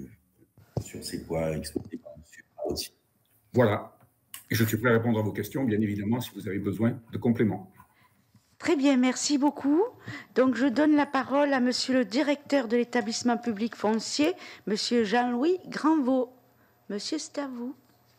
sur ces points exposés par M. Marotti. Voilà. Et je suis prêt à répondre à vos questions, bien évidemment, si vous avez besoin de compléments. Très bien, merci beaucoup. Donc, je donne la parole à Monsieur le directeur de l'établissement public foncier, Monsieur Jean-Louis Granvaux. Monsieur, c'est à vous.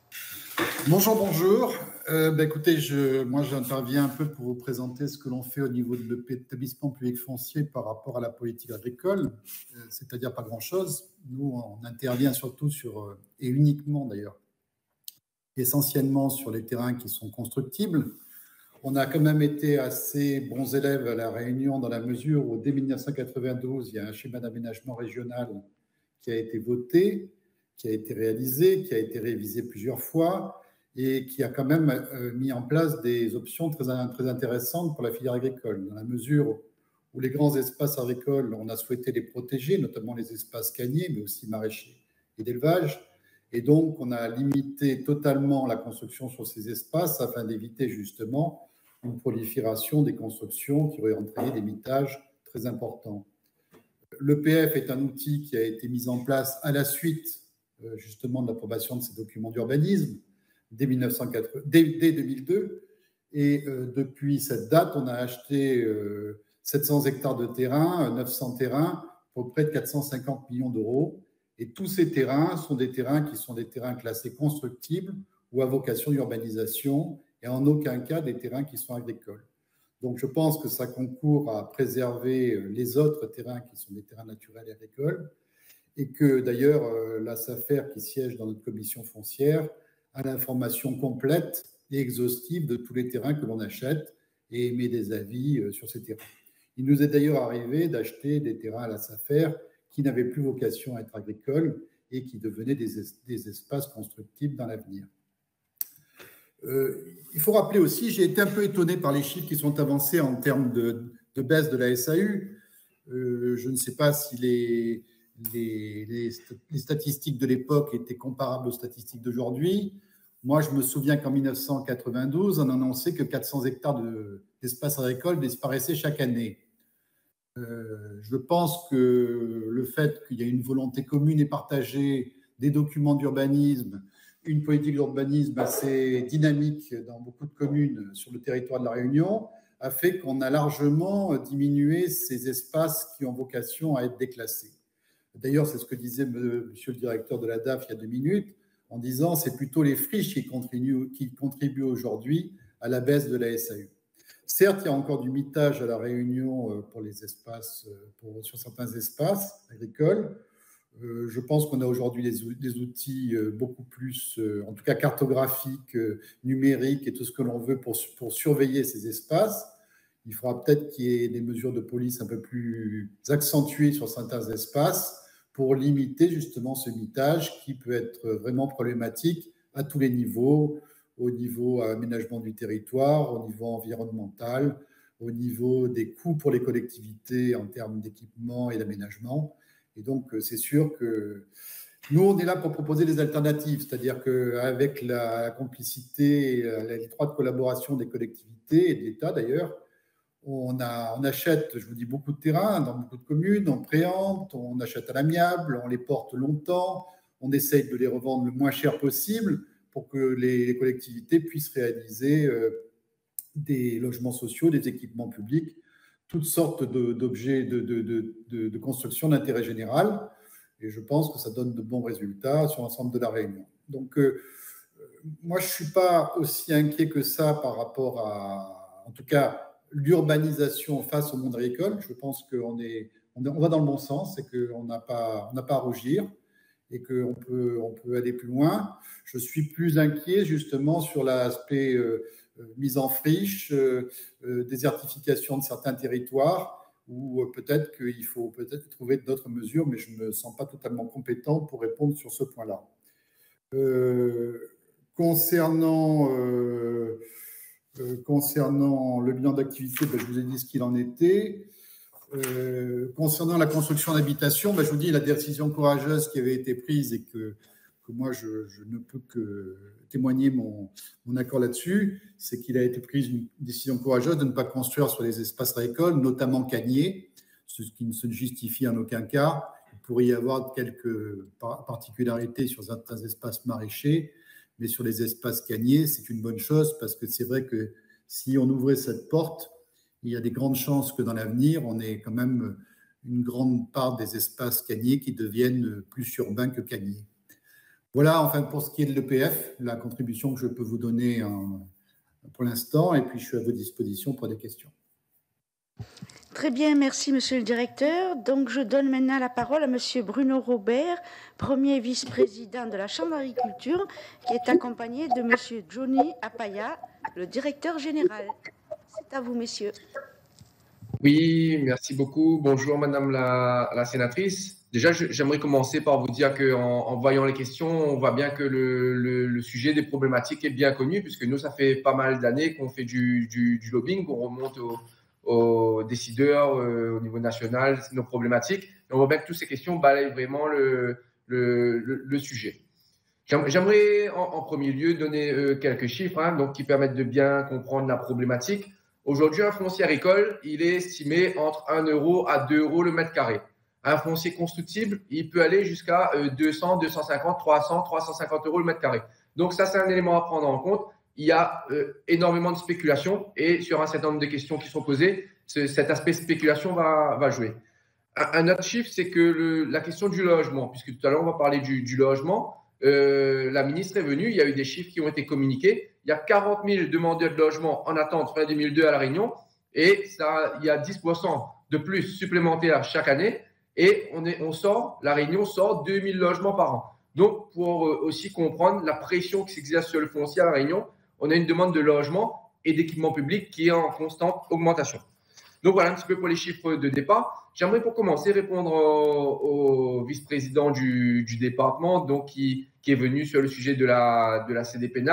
Bonjour, bonjour. Euh, ben, écoutez, je, moi, j'interviens un peu pour vous présenter ce que l'on fait au niveau de l'établissement public foncier par rapport à la politique agricole, euh, c'est-à-dire pas grand-chose. Nous, on intervient surtout sur, et uniquement d'ailleurs, essentiellement sur les terrains qui sont constructibles. On a quand même été assez bons élèves à La Réunion dans la mesure où, dès mille neuf cent quatre-vingt-douze, il y a un schéma d'aménagement régional qui a été voté, qui a été réalisé, qui a été révisé plusieurs fois et qui a quand même mis en place des options très, très intéressantes pour la filière agricole, dans la mesure où les grands espaces agricoles, on a souhaité les protéger, notamment les espaces caniers, mais aussi maraîchers et d'élevage. Et donc, on a limité totalement la construction sur ces espaces afin d'éviter justement une prolifération des constructions qui auraient entraîné des mitages très importants. L'E P F est un outil qui a été mis en place à la suite justement de l'approbation de ces documents d'urbanisme dès, mille neuf cent quatre-vingts, dès, dès deux mille deux. Et euh, depuis cette date, on a acheté euh, sept cents hectares de terrain, neuf cents terrains, pour près de quatre cent cinquante millions d'euros. Et tous ces terrains sont des terrains qui sont des terrains classés constructibles ou à vocation d'urbanisation, et en aucun cas des terrains qui sont agricoles. Donc je pense que ça concourt à préserver les autres terrains qui sont des terrains naturels et agricoles, et que d'ailleurs la SAFER qui siège dans notre commission foncière a l'information complète et exhaustive de tous les terrains que l'on achète et émet des avis sur ces terrains. Il nous est d'ailleurs arrivé d'acheter des terrains à la SAFER qui n'avaient plus vocation à être agricoles et qui devenaient des, des espaces constructibles dans l'avenir. Euh, il faut rappeler aussi, j'ai été un peu étonné par les chiffres qui sont avancés en termes de, de baisse de la S A U. Euh, je ne sais pas si les, les, les, les statistiques de l'époque étaient comparables aux statistiques d'aujourd'hui. Moi, je me souviens qu'en mille neuf cent quatre-vingt-douze, on annonçait que quatre cents hectares de, d'espace agricole disparaissaient chaque année. Euh, je pense que le fait qu'il y ait une volonté commune et partagée, des documents d'urbanisme, une politique d'urbanisme assez dynamique dans beaucoup de communes sur le territoire de la Réunion, a fait qu'on a largement diminué ces espaces qui ont vocation à être déclassés. D'ailleurs, c'est ce que disait monsieur le directeur de la D A F il y a deux minutes, en disant c'est plutôt les friches qui contribuent, qui contribuent aujourd'hui à la baisse de la S A U. Certes, il y a encore du mitage à la Réunion pour les espaces, pour, sur certains espaces agricoles. Euh, je pense qu'on a aujourd'hui des, des outils beaucoup plus, euh, en tout cas cartographiques, euh, numériques et tout ce que l'on veut pour, pour surveiller ces espaces. Il faudra peut-être qu'il y ait des mesures de police un peu plus accentuées sur certains espaces pour limiter justement ce mitage qui peut être vraiment problématique à tous les niveaux, au niveau aménagement du territoire, au niveau environnemental, au niveau des coûts pour les collectivités en termes d'équipement et d'aménagement. Et donc, c'est sûr que nous, on est là pour proposer des alternatives, c'est-à-dire qu'avec la complicité et l'étroite collaboration des collectivités et de l'État d'ailleurs, on, a, on achète, je vous dis, beaucoup de terrains dans beaucoup de communes, on préempte, on achète à l'amiable, on les porte longtemps, on essaye de les revendre le moins cher possible pour que les, les collectivités puissent réaliser euh, des logements sociaux, des équipements publics, toutes sortes d'objets de, de, de, de, de construction d'intérêt général. Et je pense que ça donne de bons résultats sur l'ensemble de la Réunion. Donc, euh, moi, je ne suis pas aussi inquiet que ça par rapport à, en tout cas, l'urbanisation face au monde agricole. Je pense qu'on est, on, est, on va dans le bon sens et qu'on n'a pas, on n'a pas à rougir et qu'on peut, on peut aller plus loin. Je suis plus inquiet justement sur l'aspect euh, mise en friche, euh, euh, désertification de certains territoires, où euh, peut-être qu'il faut peut-être trouver d'autres mesures, mais je ne me sens pas totalement compétent pour répondre sur ce point-là. Euh, concernant, euh, euh, concernant le bilan d'activité, ben, je vous ai dit ce qu'il en était. Euh, concernant la construction d'habitation, ben, je vous dis la décision courageuse qui avait été prise et que, que moi je, je ne peux que témoigner mon, mon accord là-dessus, c'est qu'il a été prise une décision courageuse de ne pas construire sur les espaces agricoles, notamment Cagnier, ce qui ne se justifie en aucun cas. Il pourrait y avoir quelques particularités sur certains espaces maraîchers, mais sur les espaces Cagnier, c'est une bonne chose parce que c'est vrai que si on ouvrait cette porte, il y a des grandes chances que dans l'avenir, on ait quand même une grande part des espaces Cagnier qui deviennent plus urbains que Cagnier. Voilà, enfin, pour ce qui est de l'E P F, la contribution que je peux vous donner en, pour l'instant, et puis je suis à votre disposition pour des questions. Très bien, merci Monsieur le Directeur. Donc je donne maintenant la parole à Monsieur Bruno Robert, premier vice-président de la Chambre d'agriculture, qui est accompagné de Monsieur Johnny Apaya, le directeur général. C'est à vous, messieurs. Oui, merci beaucoup. Bonjour, Madame la, la sénatrice. Déjà, j'aimerais commencer par vous dire qu'en en voyant les questions, on voit bien que le, le, le sujet des problématiques est bien connu, puisque nous, ça fait pas mal d'années qu'on fait du, du, du lobbying, qu'on remonte aux, aux décideurs euh, au niveau national, nos problématiques. Et on voit bien que toutes ces questions balayent vraiment le, le, le, le sujet. J'aimerais en, en premier lieu donner euh, quelques chiffres hein, donc, qui permettent de bien comprendre la problématique. Aujourd'hui, un foncier agricole, il est estimé entre un euro à deux euros le mètre carré. Un foncier constructible, il peut aller jusqu'à deux cents, deux cent cinquante, trois cents, trois cent cinquante euros le mètre carré. Donc ça, c'est un élément à prendre en compte. Il y a euh, énormément de spéculation et sur un certain nombre de questions qui sont posées, ce, cet aspect spéculation va, va jouer. Un, un autre chiffre, c'est que le, la question du logement, puisque tout à l'heure, on va parler du, du logement. Euh, la ministre est venue, il y a eu des chiffres qui ont été communiqués. Il y a quarante mille demandeurs de logement en attente fin deux mille deux à La Réunion et ça, il y a dix pour cent de plus supplémentaires chaque année et on, est, on sort, La Réunion sort deux mille logements par an. Donc, pour euh, aussi comprendre la pression qui s'exerce sur le foncier à La Réunion, on a une demande de logement et d'équipement public qui est en constante augmentation. Donc, voilà un petit peu pour les chiffres de départ. J'aimerais pour commencer répondre au, au vice-président du, du département donc qui, qui est venu sur le sujet de la, de la C D P N A R.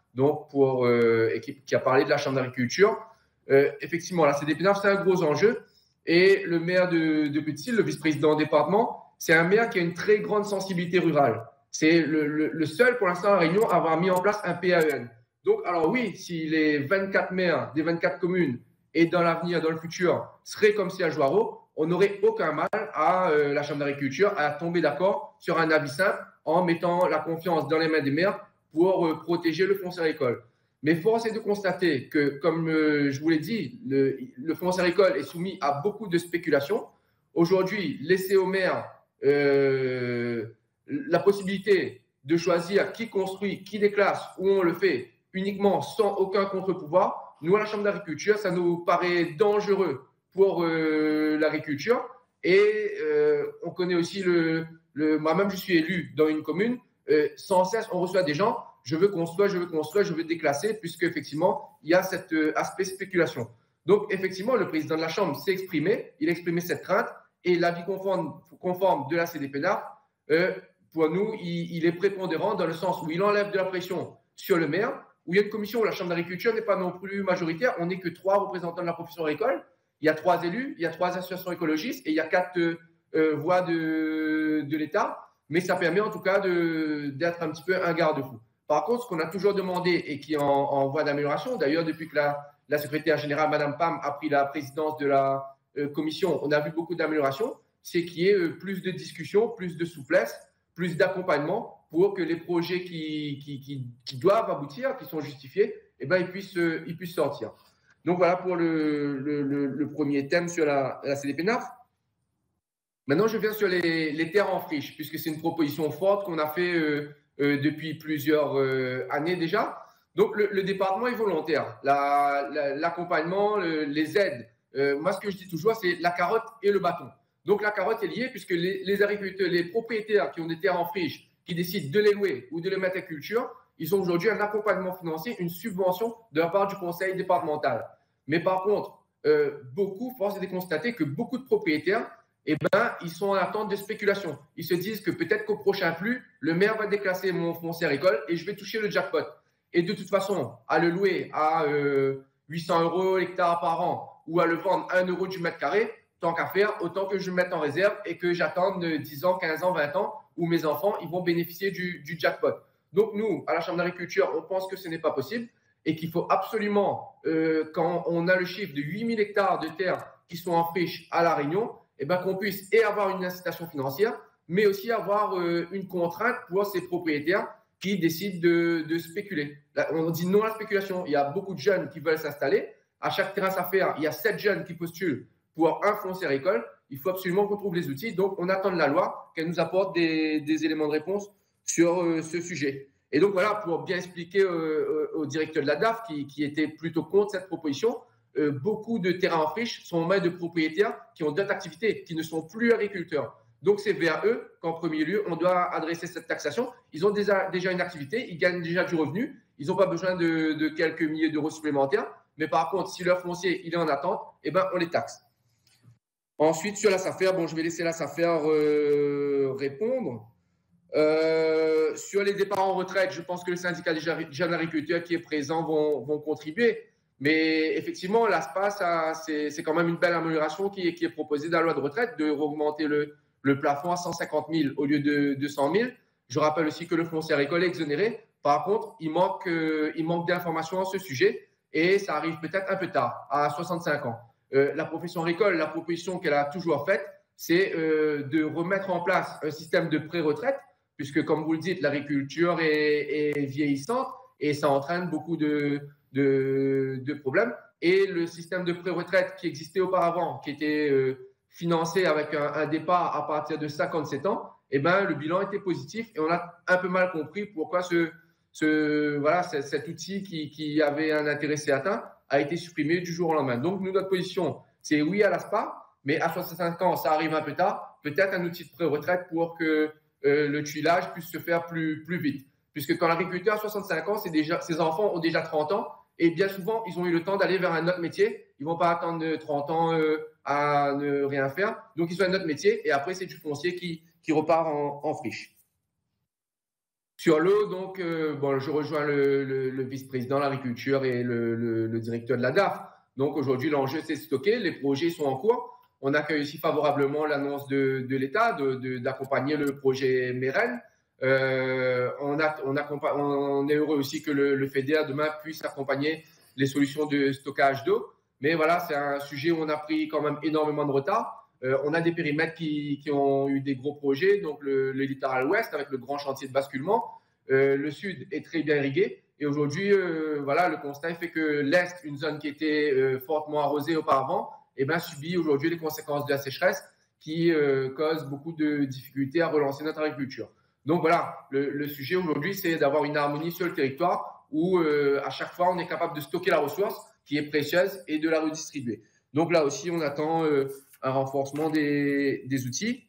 donc pour, euh, et qui, qui a parlé de la Chambre d'agriculture. Euh, effectivement, la C D P N A F, c'est un gros enjeu. Et le maire de, de Petit-Île, le vice-président du département, c'est un maire qui a une très grande sensibilité rurale. C'est le, le, le seul, pour l'instant, à Réunion, à avoir mis en place un P A E N. Donc, alors oui, si les vingt-quatre maires des vingt-quatre communes et dans l'avenir, dans le futur, seraient comme si à Joiro, on n'aurait aucun mal à euh, la Chambre d'agriculture à tomber d'accord sur un avis simple en mettant la confiance dans les mains des maires pour euh, protéger le foncier agricole. Mais force est de constater que, comme euh, je vous l'ai dit, le, le foncier agricole est soumis à beaucoup de spéculations. Aujourd'hui, laisser aux maires euh, la possibilité de choisir qui construit, qui déclasse, où on le fait uniquement sans aucun contre-pouvoir, nous, à la Chambre d'agriculture, ça nous paraît dangereux pour euh, l'agriculture. Et euh, on connaît aussi le, le… Moi-même, je suis élu dans une commune. Euh, sans cesse, on reçoit des gens. Je veux construire, je veux construire, je veux déclasser, puisque effectivement, il y a cet euh, aspect spéculation. Donc, effectivement, le président de la Chambre s'est exprimé. Il a exprimé cette crainte. Et l'avis conforme, conforme de la C D P N A F, euh, pour nous, il, il est prépondérant dans le sens où il enlève de la pression sur le maire, où il y a une commission où la Chambre d'agriculture n'est pas non plus majoritaire. On n'est que trois représentants de la profession agricole. Il y a trois élus, il y a trois associations écologistes et il y a quatre euh, voix de, de l'État. Mais ça permet en tout cas d'être un petit peu un garde-fou. Par contre, ce qu'on a toujours demandé et qui est en, en voie d'amélioration, d'ailleurs, depuis que la, la secrétaire générale, Mme Pam, a pris la présidence de la euh, commission, on a vu beaucoup d'améliorations, c'est qu'il y ait euh, plus de discussions, plus de souplesse, plus d'accompagnement pour que les projets qui, qui, qui, qui doivent aboutir, qui sont justifiés, eh ben, ils, puissent, euh, ils puissent sortir. Donc voilà pour le, le, le, le premier thème sur la, la C D P N A F. Maintenant, je viens sur les, les terres en friche, puisque c'est une proposition forte qu'on a fait euh, euh, depuis plusieurs euh, années déjà. Donc, le, le département est volontaire. L'accompagnement, la, la, le, les aides, euh, moi, ce que je dis toujours, c'est la carotte et le bâton. Donc, la carotte est liée, puisque les, les agriculteurs, les propriétaires qui ont des terres en friche, qui décident de les louer ou de les mettre à culture, ils ont aujourd'hui un accompagnement financier, une subvention de la part du conseil départemental. Mais par contre, euh, beaucoup, force est de constater que beaucoup de propriétaires, eh ben, ils sont en attente de spéculation. Ils se disent que peut-être qu'au prochain flux, le maire va déclasser mon foncier agricole et je vais toucher le jackpot. Et de toute façon, à le louer à euh, huit cents euros l'hectare par an ou à le vendre un euro du mètre carré, tant qu'à faire, autant que je me mette en réserve et que j'attende dix ans, quinze ans, vingt ans où mes enfants ils vont bénéficier du, du jackpot. Donc, nous, à la Chambre d'agriculture, on pense que ce n'est pas possible et qu'il faut absolument, euh, quand on a le chiffre de huit mille hectares de terres qui sont en friche à La Réunion, eh ben, qu'on puisse et avoir une incitation financière, mais aussi avoir euh, une contrainte pour ces propriétaires qui décident de, de spéculer. Là, on dit non à la spéculation. Il y a beaucoup de jeunes qui veulent s'installer. À chaque terrain à faire, il y a sept jeunes qui postulent pour un foncier agricole. Il faut absolument qu'on trouve les outils. Donc, on attend de la loi qu'elle nous apporte des, des éléments de réponse sur euh, ce sujet. Et donc, voilà, pour bien expliquer euh, au directeur de la D A F qui, qui était plutôt contre cette proposition, euh, beaucoup de terrains en friche sont en main de propriétaires qui ont d'autres activités, qui ne sont plus agriculteurs. Donc, c'est vers eux qu'en premier lieu, on doit adresser cette taxation. Ils ont déjà, déjà une activité, ils gagnent déjà du revenu, ils n'ont pas besoin de, de quelques milliers d'euros supplémentaires. Mais par contre, si leur foncier il est en attente, eh ben, on les taxe. Ensuite, sur la SAFER, bon, je vais laisser la SAFER euh, répondre. Euh, sur les départs en retraite, je pense que le syndicat des jeunes agriculteurs qui est présent vont, vont contribuer. Mais effectivement, l'ASPA, c'est quand même une belle amélioration qui est, qui est proposée dans la loi de retraite, de augmenter le, le plafond à cent cinquante mille au lieu de deux cent mille. Je rappelle aussi que le foncier agricole est exonéré. Par contre, il manque, euh, il manque d'informations à ce sujet et ça arrive peut-être un peu tard, à soixante-cinq ans. Euh, la profession agricole, la proposition qu'elle a toujours faite, c'est euh, de remettre en place un système de pré-retraite, puisque, comme vous le dites, l'agriculture est, est vieillissante et ça entraîne beaucoup de, de, de problèmes. Et le système de pré-retraite qui existait auparavant, qui était euh, financé avec un, un départ à partir de cinquante-sept ans, eh ben, le bilan était positif et on a un peu mal compris pourquoi ce, ce, voilà, cet outil qui, qui avait un intérêt certain a été supprimé du jour au lendemain. Donc, nous, notre position, c'est oui à l'ASPA, mais à soixante-cinq ans, ça arrive un peu tard. Peut-être un outil de pré-retraite pour que euh, le tuilage puisse se faire plus, plus vite. Puisque quand l'agriculteur a soixante-cinq ans, c'est déjà, ses enfants ont déjà trente ans et bien souvent, ils ont eu le temps d'aller vers un autre métier. Ils ne vont pas attendre trente ans euh, à ne rien faire. Donc, ils ont un autre métier et après, c'est du foncier qui, qui repart en, en friche. Sur l'eau, donc, euh, bon, je rejoins le, le, le vice-président de l'agriculture et le, le, le directeur de la D A F. Donc, aujourd'hui, l'enjeu, c'est de stocker. Les projets sont en cours. On accueille aussi favorablement l'annonce de, de l'État d'accompagner de, de, le projet Meren. Euh, on, a, on, on est heureux aussi que le, le FEDER demain puisse accompagner les solutions de stockage d'eau. Mais voilà, c'est un sujet où on a pris quand même énormément de retard. Euh, on a des périmètres qui, qui ont eu des gros projets, donc le, le littoral ouest avec le grand chantier de basculement. Euh, le sud est très bien irrigué. Et aujourd'hui, euh, voilà, le constat fait que l'est, une zone qui était euh, fortement arrosée auparavant, eh ben, subit aujourd'hui les conséquences de la sécheresse qui euh, causent beaucoup de difficultés à relancer notre agriculture. Donc voilà, le, le sujet aujourd'hui, c'est d'avoir une harmonie sur le territoire où euh, à chaque fois, on est capable de stocker la ressource qui est précieuse et de la redistribuer. Donc là aussi, on attend euh, un renforcement des, des outils.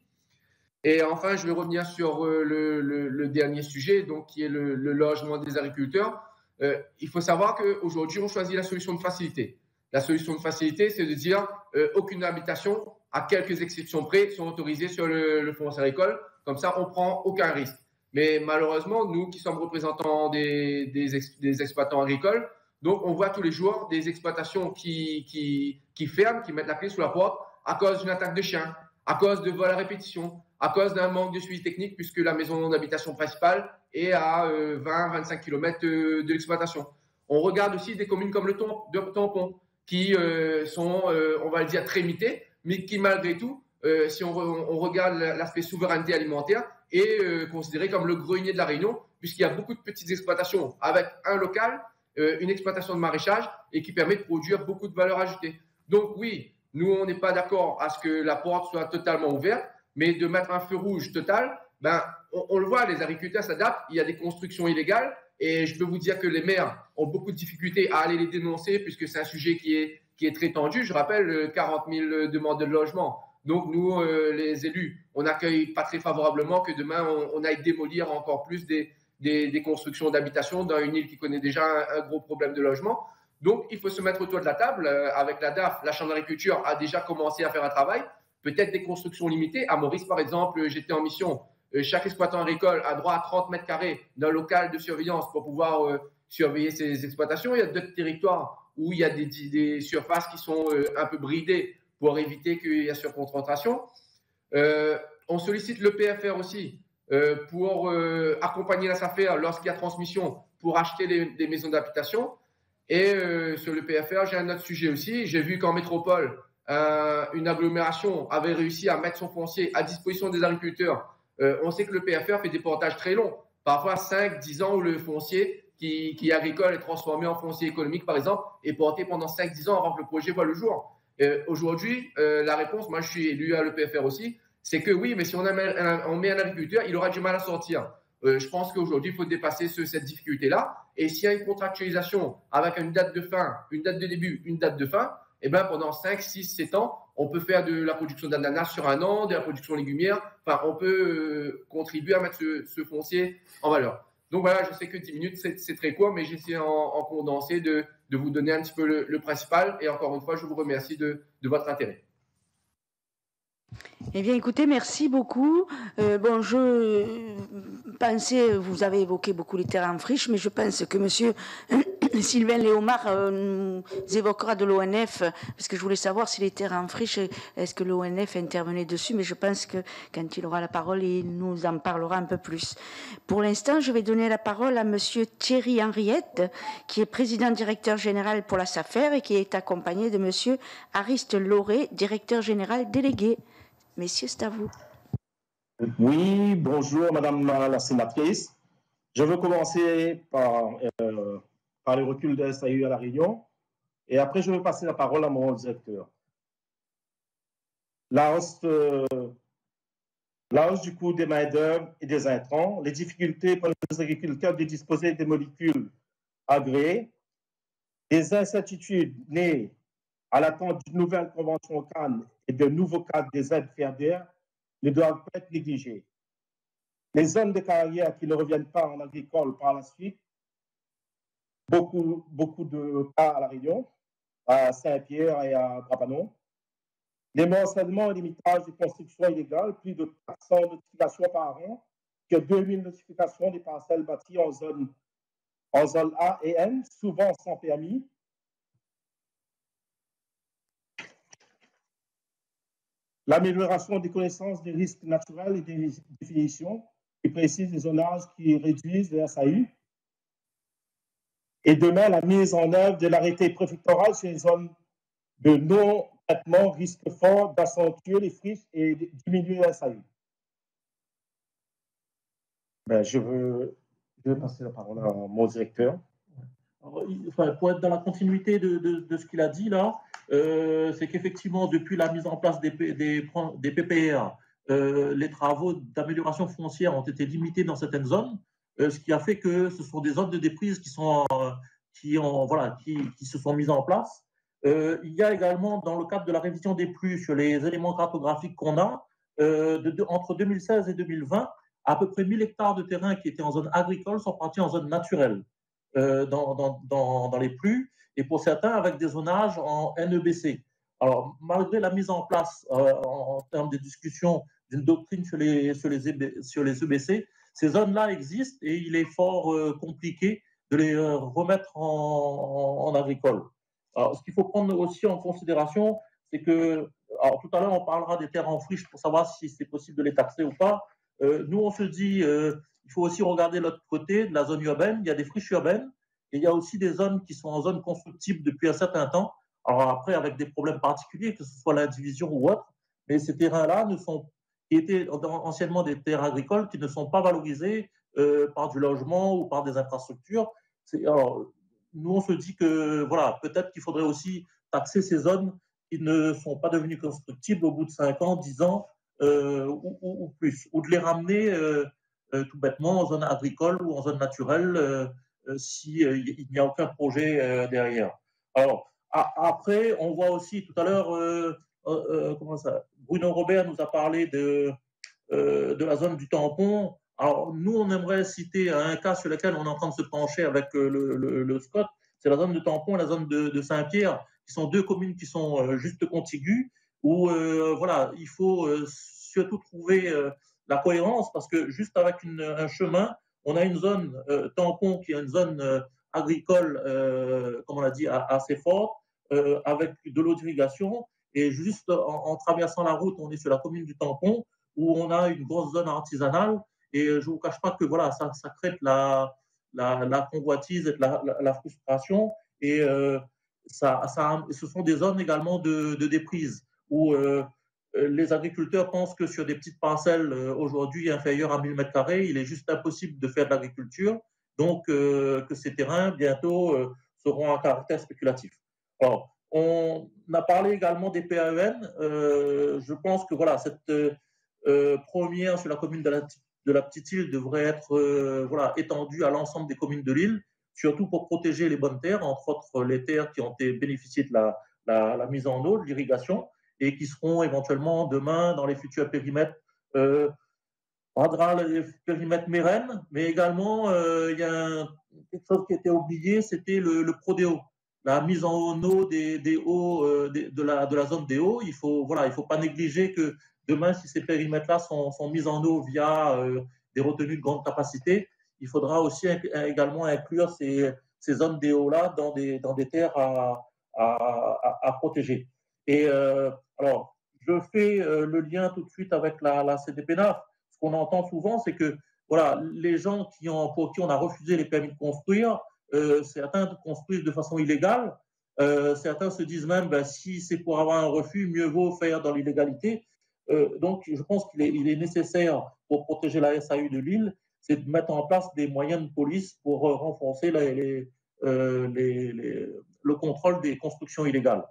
Et enfin, je vais revenir sur euh, le, le, le dernier sujet, donc, qui est le, le logement des agriculteurs. Euh, il faut savoir qu'aujourd'hui, on choisit la solution de facilité. La solution de facilité, c'est de dire euh, aucune habitation, à quelques exceptions près, sont autorisées sur le, le foncier agricole. Comme ça, on ne prend aucun risque. Mais malheureusement, nous qui sommes représentants des, des, ex, des exploitants agricoles, donc on voit tous les jours des exploitations qui, qui, qui ferment, qui mettent la clé sous la porte à cause d'une attaque de chiens, à cause de vols à répétition, à cause d'un manque de suivi technique, puisque la maison d'habitation principale est à euh, vingt à vingt-cinq kilomètres de, de l'exploitation. On regarde aussi des communes comme le Tampon, qui euh, sont, euh, on va le dire, très limitées, mais qui, malgré tout, euh, si on, re, on regarde l'aspect souveraineté alimentaire, est euh, considéré comme le grenier de la Réunion, puisqu'il y a beaucoup de petites exploitations avec un local, euh, une exploitation de maraîchage, et qui permet de produire beaucoup de valeur ajoutée. Donc oui, nous, on n'est pas d'accord à ce que la porte soit totalement ouverte, mais de mettre un feu rouge total, ben, on, on le voit, les agriculteurs s'adaptent, il y a des constructions illégales, et je peux vous dire que les maires ont beaucoup de difficultés à aller les dénoncer, puisque c'est un sujet qui est, qui est très tendu. Je rappelle, quarante mille demandes de logement. Donc nous, euh, les élus, on n'accueille pas très favorablement que demain, on, on aille démolir encore plus des, des, des constructions d'habitation dans une île qui connaît déjà un, un gros problème de logement. Donc, il faut se mettre autour de la table. Euh, avec la D A F, la Chambre d'agriculture a déjà commencé à faire un travail. Peut-être des constructions limitées. À Maurice, par exemple, j'étais en mission. Euh, chaque exploitant agricole a droit à trente mètres carrés d'un local de surveillance pour pouvoir euh, surveiller ses exploitations. Il y a d'autres territoires où il y a des, des surfaces qui sont euh, un peu bridées pour éviter qu'il y ait surconcentration. Euh, on sollicite le P F R aussi euh, pour euh, accompagner la SAFER lorsqu'il y a transmission pour acheter des, des maisons d'habitation. Et euh, sur le P F R, j'ai un autre sujet aussi. J'ai vu qu'en métropole, euh, une agglomération avait réussi à mettre son foncier à disposition des agriculteurs. Euh, on sait que le P F R fait des portages très longs, parfois cinq, dix ans où le foncier qui, qui est agricole est transformé en foncier économique, par exemple, est porté pendant cinq, dix ans avant que le projet voit le jour. Euh, Aujourd'hui, euh, la réponse, moi je suis élu à l'E P F R aussi, c'est que oui, mais si on, a un, on met un agriculteur, il aura du mal à sortir. Euh, je pense qu'aujourd'hui, il faut dépasser ce, cette difficulté-là. Et s'il y a une contractualisation avec une date de fin, une date de début, une date de fin, eh ben, pendant cinq, six, sept ans, on peut faire de la production d'ananas sur un an, de la production légumière. Enfin, on peut euh, contribuer à mettre ce, ce foncier en valeur. Donc voilà, je sais que dix minutes, c'est très court, mais j'essaie en, en condensé de, de vous donner un petit peu le, le principal. Et encore une fois, je vous remercie de, de votre intérêt. Eh bien, écoutez, merci beaucoup. Euh, bon, je pensais, vous avez évoqué beaucoup les terrains en friche, mais je pense que monsieur Sylvain Léomard euh, nous évoquera de l'O N F, parce que je voulais savoir si les terrains en friche, est-ce que l'O N F intervenait dessus, mais je pense que quand il aura la parole, il nous en parlera un peu plus. Pour l'instant, je vais donner la parole à monsieur Thierry Henriette, qui est président directeur général pour la SAFER et qui est accompagné de monsieur Ariste Lauré, directeur général délégué. Messieurs, c'est à vous. Oui, bonjour Madame la sénatrice. Je veux commencer par, euh, par le recul de S A U à La Réunion et après je vais passer la parole à mon directeur. La hausse, euh, la hausse du coût des main-d'œuvre et des intrants, les difficultés pour les agriculteurs de disposer des molécules agréées, des incertitudes nées à l'attente d'une nouvelle convention Cannes et de nouveaux cadres des aides F E A D E R ne doivent pas être négligés. Les zones de carrière qui ne reviennent pas en agricole par la suite, beaucoup, beaucoup de cas à La Réunion, à Saint-Pierre et à Drapanon. Les morcellements et limitages de construction illégale, plus de quatre cents notifications par an, que deux mille notifications des parcelles bâties en zone, en zone A et N, souvent sans permis. L'amélioration des connaissances des risques naturels et des définitions qui précisent les zonages qui réduisent les S A U. Et demain, la mise en œuvre de l'arrêté préfectoral sur les zones de non-traitement risque fort d'accentuer les friches et de diminuer les S A U. Ben, je, veux, je vais passer la parole à mon directeur. Alors, enfin, pour être dans la continuité de, de, de ce qu'il a dit là, euh, c'est qu'effectivement, depuis la mise en place des, des, des P P R, euh, les travaux d'amélioration foncière ont été limités dans certaines zones, euh, ce qui a fait que ce sont des zones de déprise qui, sont, euh, qui, ont, voilà, qui, qui se sont mises en place. Euh, il y a également, dans le cadre de la révision des plus sur les éléments cartographiques qu'on a, euh, de, de, entre deux mille seize et deux mille vingt, à peu près mille hectares de terrain qui étaient en zone agricole sont partis en zone naturelle. Euh, dans, dans, dans, dans les plus, et pour certains avec des zonages en N E B C. Alors, malgré la mise en place euh, en, en termes de discussion d'une doctrine sur les, sur, les, sur les E B C, ces zones-là existent et il est fort euh, compliqué de les euh, remettre en, en, en agricole. Alors, ce qu'il faut prendre aussi en considération, c'est que, alors tout à l'heure on parlera des terres en friche pour savoir si c'est possible de les taxer ou pas. Euh, nous, on se dit, euh, il faut aussi regarder l'autre côté de la zone urbaine. Il y a des friches urbaines et il y a aussi des zones qui sont en zone constructible depuis un certain temps. Alors après, avec des problèmes particuliers, que ce soit l'indivision ou autre, mais ces terrains-là ne sont, qui étaient anciennement des terres agricoles qui ne sont pas valorisés euh, par du logement ou par des infrastructures. Alors, nous, on se dit que voilà, peut-être qu'il faudrait aussi taxer ces zones qui ne sont pas devenues constructibles au bout de cinq ans, dix ans euh, ou, ou, ou plus, ou de les ramener euh, euh, tout bêtement en zone agricole ou en zone naturelle euh, euh, s'il euh, n'y a aucun projet euh, derrière. Alors, a, après, on voit aussi tout à l'heure, euh, euh, comment ça, Bruno Robert nous a parlé de, euh, de la zone du tampon. Alors, nous, on aimerait citer un cas sur lequel on est en train de se pencher avec le, le, le Scott, c'est la zone de tampon et la zone de, de Saint-Pierre, qui sont deux communes qui sont euh, juste contiguës, où euh, voilà, il faut euh, surtout trouver euh, la cohérence, parce que juste avec une, un chemin, on a une zone euh, tampon qui est une zone euh, agricole, euh, comme on l'a dit, assez forte, euh, avec de l'eau d'irrigation, et juste en, en traversant la route, on est sur la commune du tampon, où on a une grosse zone artisanale. Et je ne vous cache pas que voilà, ça, ça crée de la, la, la convoitise et de la, la, la frustration. Et euh, ça, ça, ce sont des zones également de, de déprise où euh, les agriculteurs pensent que sur des petites parcelles euh, aujourd'hui inférieures à mille mètres carrés, il est juste impossible de faire de l'agriculture. Donc, euh, que ces terrains, bientôt, euh, seront à caractère spéculatif. Alors, on a parlé également des P A E N. Euh, je pense que voilà, cette euh, première sur la commune de la de la petite île devrait être euh, voilà, étendue à l'ensemble des communes de l'île, surtout pour protéger les bonnes terres, entre autres les terres qui ont été bénéficiées de la, la, la mise en eau, de l'irrigation, et qui seront éventuellement demain dans les futurs périmètres, euh, on aura les périmètres mérennes, mais également euh, il y a un, quelque chose qui a été oublié, c'était le, le prodéo, la mise en eau des, des hauts, euh, des, de, la, de la zone des hauts. Il faut voilà, il faut pas négliger que demain, si ces périmètres-là sont, sont mis en eau via euh, des retenues de grande capacité, il faudra aussi également inclure ces, ces zones D O-là dans des, dans des terres à, à, à, à protéger. Et euh, alors, je fais euh, le lien tout de suite avec la, la C D P N A F. Ce qu'on entend souvent, c'est que voilà, les gens qui ont, pour qui on a refusé les permis de construire, euh, certains construisent de façon illégale. Euh, certains se disent même, ben, si c'est pour avoir un refus, mieux vaut faire dans l'illégalité. Euh, donc, je pense qu'il est, il est nécessaire pour protéger la S A U de l'île, c'est de mettre en place des moyens de police pour euh, renforcer les, les, euh, les, les, le contrôle des constructions illégales.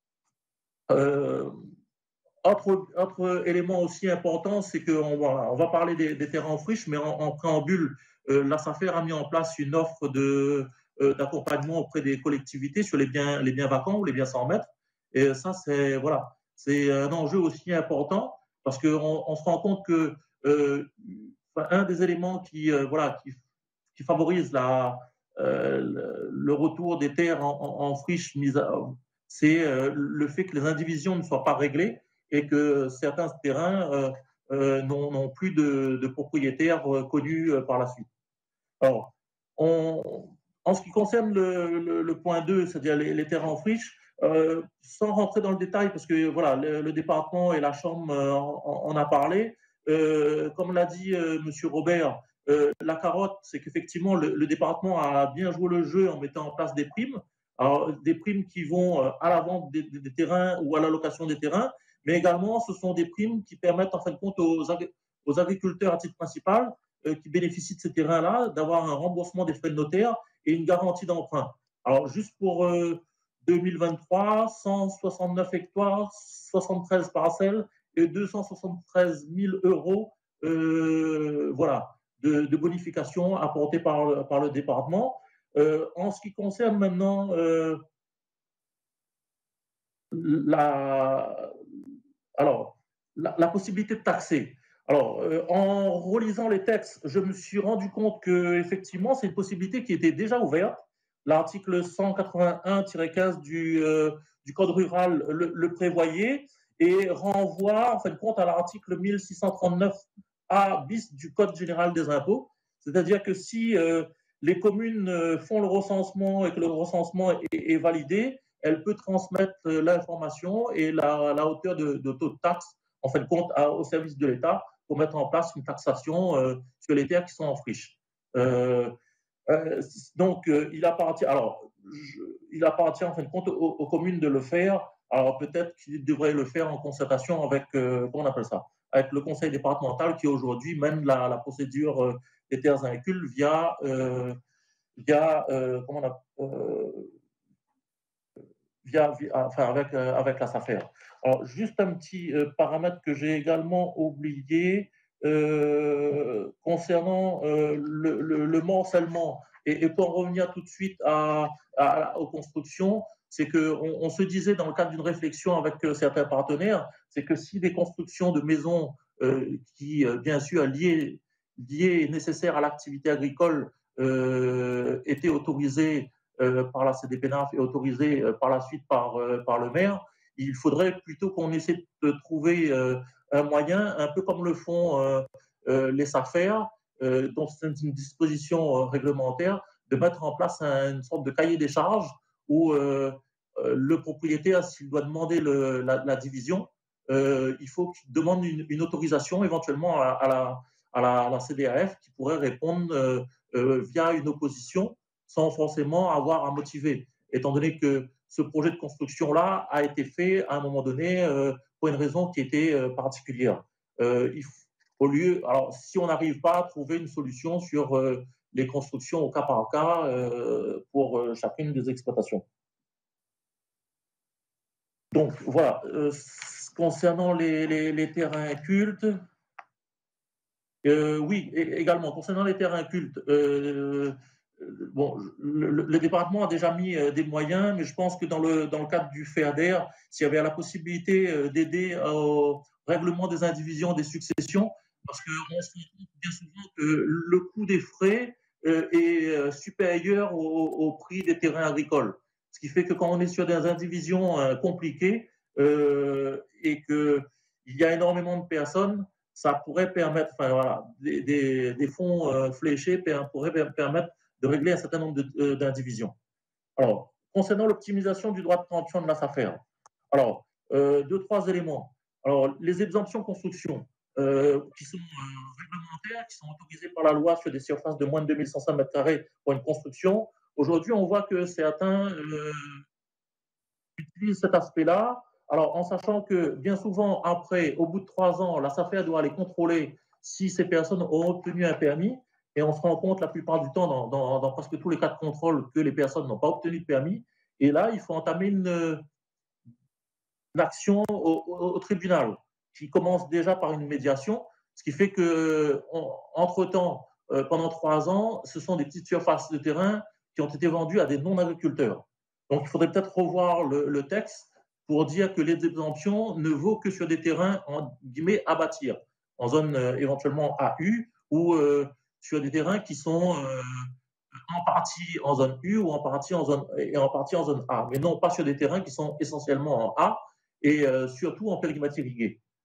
Euh, autre, autre élément aussi important, c'est qu'on va, on va parler des, des terrains en friche, mais en, en préambule, euh, la SAFER a mis en place une offre de, euh, d'accompagnement auprès des collectivités sur les biens, les biens vacants ou les biens sans maître. Et ça, c'est voilà. C'est un enjeu aussi important parce qu'on on se rend compte que euh, un des éléments qui, euh, voilà, qui, qui favorise la, euh, le, le retour des terres en, en, en friche, c'est euh, le fait que les indivisions ne soient pas réglées et que certains terrains euh, euh, n'ont plus de, de propriétaires euh, connus euh, par la suite. Alors, on, en ce qui concerne le, le, le point deux, c'est-à-dire les, les terrains en friche, euh, sans rentrer dans le détail, parce que voilà, le, le département et la Chambre euh, en, en a parlé, euh, comme l'a dit euh, M. Robert, euh, la carotte, c'est qu'effectivement, le, le département a bien joué le jeu en mettant en place des primes. Alors, des primes qui vont à la vente des, des, des terrains ou à la location des terrains, mais également, ce sont des primes qui permettent, en fin de compte, aux, aux agriculteurs à titre principal euh, qui bénéficient de ces terrains-là d'avoir un remboursement des frais de notaire et une garantie d'emprunt. Alors, juste pour euh, deux mille vingt-trois, cent soixante-neuf hectares, soixante-treize parcelles et deux cent soixante-treize mille euros euh, voilà, de, de bonification apportées par, par le département. Euh, en ce qui concerne maintenant euh, la, alors, la, la possibilité de taxer. Alors, euh, en relisant les textes, je me suis rendu compte qu'effectivement, c'est une possibilité qui était déjà ouverte. L'article cent quatre-vingt-un tiret quinze du, euh, du Code rural le, le prévoyait et renvoie en fin de compte à l'article mille six cent trente-neuf A bis du Code général des impôts. C'est-à-dire que si euh, les communes font le recensement et que le recensement est, est validé, elle peut transmettre l'information et la, la hauteur de, de taux de taxe, en fin de compte, à, au service de l'État pour mettre en place une taxation euh, sur les terres qui sont en friche. Euh, euh, donc, euh, il appartient, alors, je, il appartient en fin de compte aux, aux communes de le faire. Alors, peut-être qu'ils devraient le faire en concertation avec, euh, comment on appelle ça, avec le conseil départemental qui aujourd'hui mène la, la procédure euh, des terres incultes via, euh, via euh, comment on appelle, euh, Via, via, enfin avec, euh, avec la SAFER. Alors, juste un petit euh, paramètre que j'ai également oublié euh, concernant euh, le, le, le morcellement, et, et pour en revenir tout de suite à, à, aux constructions, c'est qu'on on se disait dans le cadre d'une réflexion avec euh, certains partenaires, c'est que si des constructions de maisons euh, qui, euh, bien sûr, liées, liées et nécessaires à l'activité agricole euh, étaient autorisées Euh, par la C D P N A F et autorisé euh, par la suite par, euh, par le maire, il faudrait plutôt qu'on essaie de trouver euh, un moyen, un peu comme le font euh, euh, les SAFER, euh, dont c'est une disposition euh, réglementaire, de mettre en place un, une sorte de cahier des charges où euh, euh, le propriétaire, s'il doit demander le, la, la division, euh, il faut qu'il demande une, une autorisation éventuellement à, à, la, à, la, à la C D A F qui pourrait répondre euh, euh, via une opposition sans forcément avoir à motiver, étant donné que ce projet de construction-là a été fait à un moment donné euh, pour une raison qui était euh, particulière. Euh, il faut, au lieu, alors, si on n'arrive pas à trouver une solution sur euh, les constructions au cas par cas euh, pour euh, chacune des exploitations. Donc, voilà. Euh, concernant les, les, les terrains cultes, euh, oui, également, concernant les terrains cultes, euh, Bon, le, le département a déjà mis des moyens, mais je pense que dans le, dans le cadre du FEADER, s'il y avait la possibilité d'aider au règlement des indivisions, des successions, parce qu'on se rend compte bien souvent que le coût des frais est supérieur au, au prix des terrains agricoles. Ce qui fait que quand on est sur des indivisions compliquées euh, et qu'il y a énormément de personnes, ça pourrait permettre, enfin voilà, des, des, des fonds fléchés pourraient permettre de régler un certain nombre d'indivisions. Alors, concernant l'optimisation du droit de préemption de la SAFER, alors, euh, deux, trois éléments. Alors, les exemptions construction euh, qui sont euh, réglementaires, qui sont autorisées par la loi sur des surfaces de moins de deux mille cinq cents mètres carrés pour une construction, aujourd'hui, on voit que certains euh, utilisent cet aspect-là. Alors, en sachant que bien souvent, après, au bout de trois ans, la SAFER doit aller contrôler si ces personnes ont obtenu un permis. Et on se rend compte la plupart du temps, dans, dans, dans presque tous les cas de contrôle, que les personnes n'ont pas obtenu de permis. Et là, il faut entamer une, une action au, au, au tribunal, qui commence déjà par une médiation, ce qui fait qu'entre-temps, euh, pendant trois ans, ce sont des petites surfaces de terrain qui ont été vendues à des non-agriculteurs. Donc, il faudrait peut-être revoir le, le texte pour dire que les exemptions ne vaut que sur des terrains, en guillemets, à bâtir, en zone euh, éventuellement A U, ou euh, sur des terrains qui sont euh, en partie en zone U ou en partie en zone, et en partie en zone A, mais non pas sur des terrains qui sont essentiellement en A et euh, surtout en périgmatie irriguée.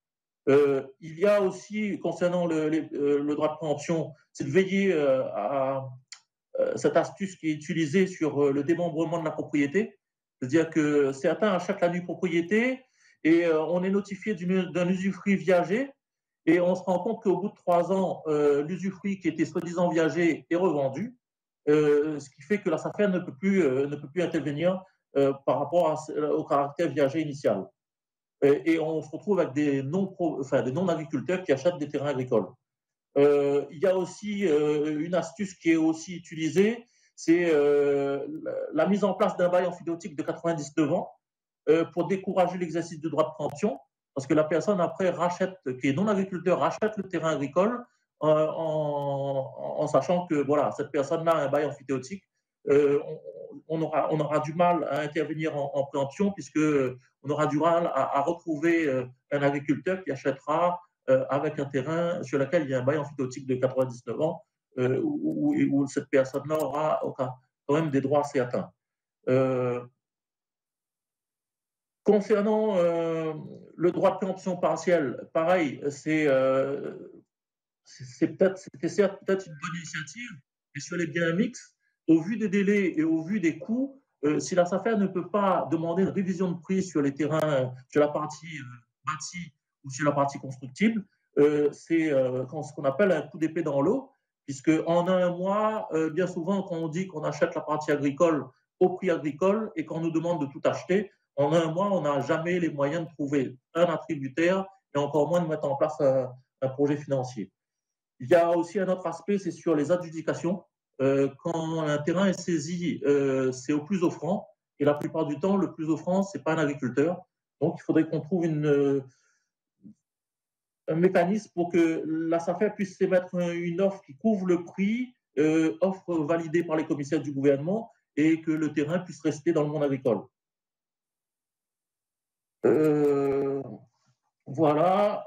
Euh, il y a aussi, concernant le, les, euh, le droit de préemption, c'est de veiller euh, à euh, cette astuce qui est utilisée sur euh, le démembrement de la propriété. C'est-à-dire que certains achètent la nue propriété et euh, on est notifié d'un usufruit viager et on se rend compte qu'au bout de trois ans, euh, l'usufruit qui était soi-disant viager est revendu, euh, ce qui fait que la SAFER ne peut plus, euh, ne peut plus intervenir euh, par rapport à, au caractère viager initial. Et, et on se retrouve avec des non-agriculteurs enfin, des non-agriculteurs qui achètent des terrains agricoles. Euh, il y a aussi euh, une astuce qui est aussi utilisée, c'est euh, la mise en place d'un bail emphytéotique de quatre-vingt-dix-neuf ans euh, pour décourager l'exercice du droit de préemption, parce que la personne après rachète, qui est non agriculteur, rachète le terrain agricole euh, en, en sachant que voilà, cette personne-là a un bail emphytéotique. Euh, on, on, aura, on aura du mal à intervenir en, en préemption puisque on aura du mal à, à retrouver euh, un agriculteur qui achètera euh, avec un terrain sur lequel il y a un bail emphytéotique de quatre-vingt-dix-neuf ans euh, où, où, où cette personne-là aura quand même des droits certains. Euh, concernant euh, le droit de préemption partielle, pareil, c'est euh, peut-être, c'était certes peut-être une bonne initiative, mais sur les biens mixtes, au vu des délais et au vu des coûts, euh, si la SAFER ne peut pas demander une révision de prix sur les terrains, sur la partie euh, bâtie ou sur la partie constructible, euh, c'est euh, ce qu'on appelle un coup d'épée dans l'eau, puisque en un mois, euh, bien souvent, quand on dit qu'on achète la partie agricole au prix agricole et qu'on nous demande de tout acheter, en un mois, on n'a jamais les moyens de trouver un attributaire et encore moins de mettre en place un, un projet financier. Il y a aussi un autre aspect, c'est sur les adjudications. Euh, quand un terrain est saisi, euh, c'est au plus offrant. Et la plupart du temps, le plus offrant, ce n'est pas un agriculteur. Donc, il faudrait qu'on trouve une, un mécanisme pour que la SAFER puisse émettre une offre qui couvre le prix, euh, offre validée par les commissaires du gouvernement, et que le terrain puisse rester dans le monde agricole. Euh, voilà.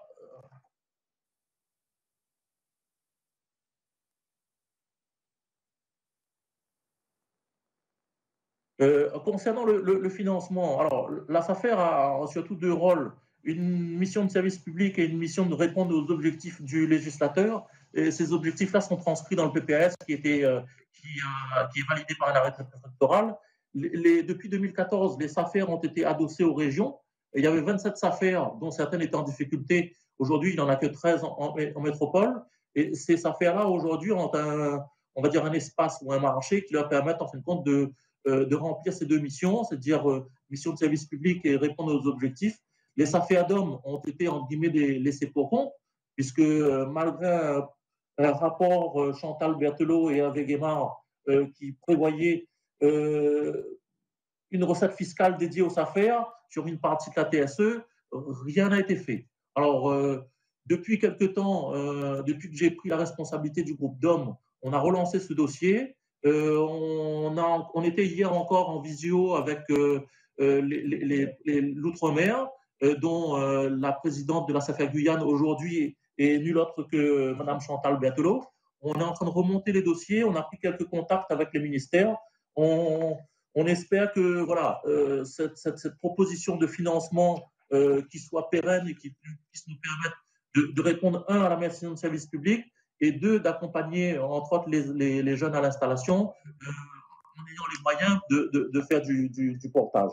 Euh, concernant le, le, le financement, alors la SAFER a surtout deux rôles, une mission de service public et une mission de répondre aux objectifs du législateur. Et ces objectifs-là sont transcrits dans le P P A S qui, était, euh, qui, a, qui est validé par un arrêté préfectoral. Les, les, depuis deux mille quatorze, les SAFER ont été adossés aux régions. Et il y avait vingt-sept SAFER, dont certaines étaient en difficulté. Aujourd'hui, il n'y en a que treize en, en, en métropole. Et ces SAFER-là, aujourd'hui, ont un, on va dire un espace ou un marché qui leur permettent, en fin de compte, de de remplir ces deux missions, c'est-à-dire euh, mission de service public et répondre aux objectifs. Les SAFEADOM ont été, entre guillemets, des laissés pour compte, puisque euh, malgré un, un rapport euh, Chantal Berthelot et Hervé Guémard euh, qui prévoyait euh, une recette fiscale dédiée aux SAFER sur une partie de la T S E, rien n'a été fait. Alors, euh, depuis quelque temps, euh, depuis que j'ai pris la responsabilité du groupe D O M, on a relancé ce dossier. Euh, on, a, on était hier encore en visio avec euh, les, les, les, l'Outre-mer, euh, dont euh, la présidente de la SAFER Guyane aujourd'hui est nulle autre que Mme Chantal Berthelot. On est en train de remonter les dossiers, on a pris quelques contacts avec les ministères. On, on espère que voilà, euh, cette, cette, cette proposition de financement euh, qui soit pérenne et qui puisse nous permettre de, de répondre, un, à la mission de service public, et deux, d'accompagner, entre autres, les, les, les jeunes à l'installation euh, en ayant les moyens de, de, de faire du, du, du portage.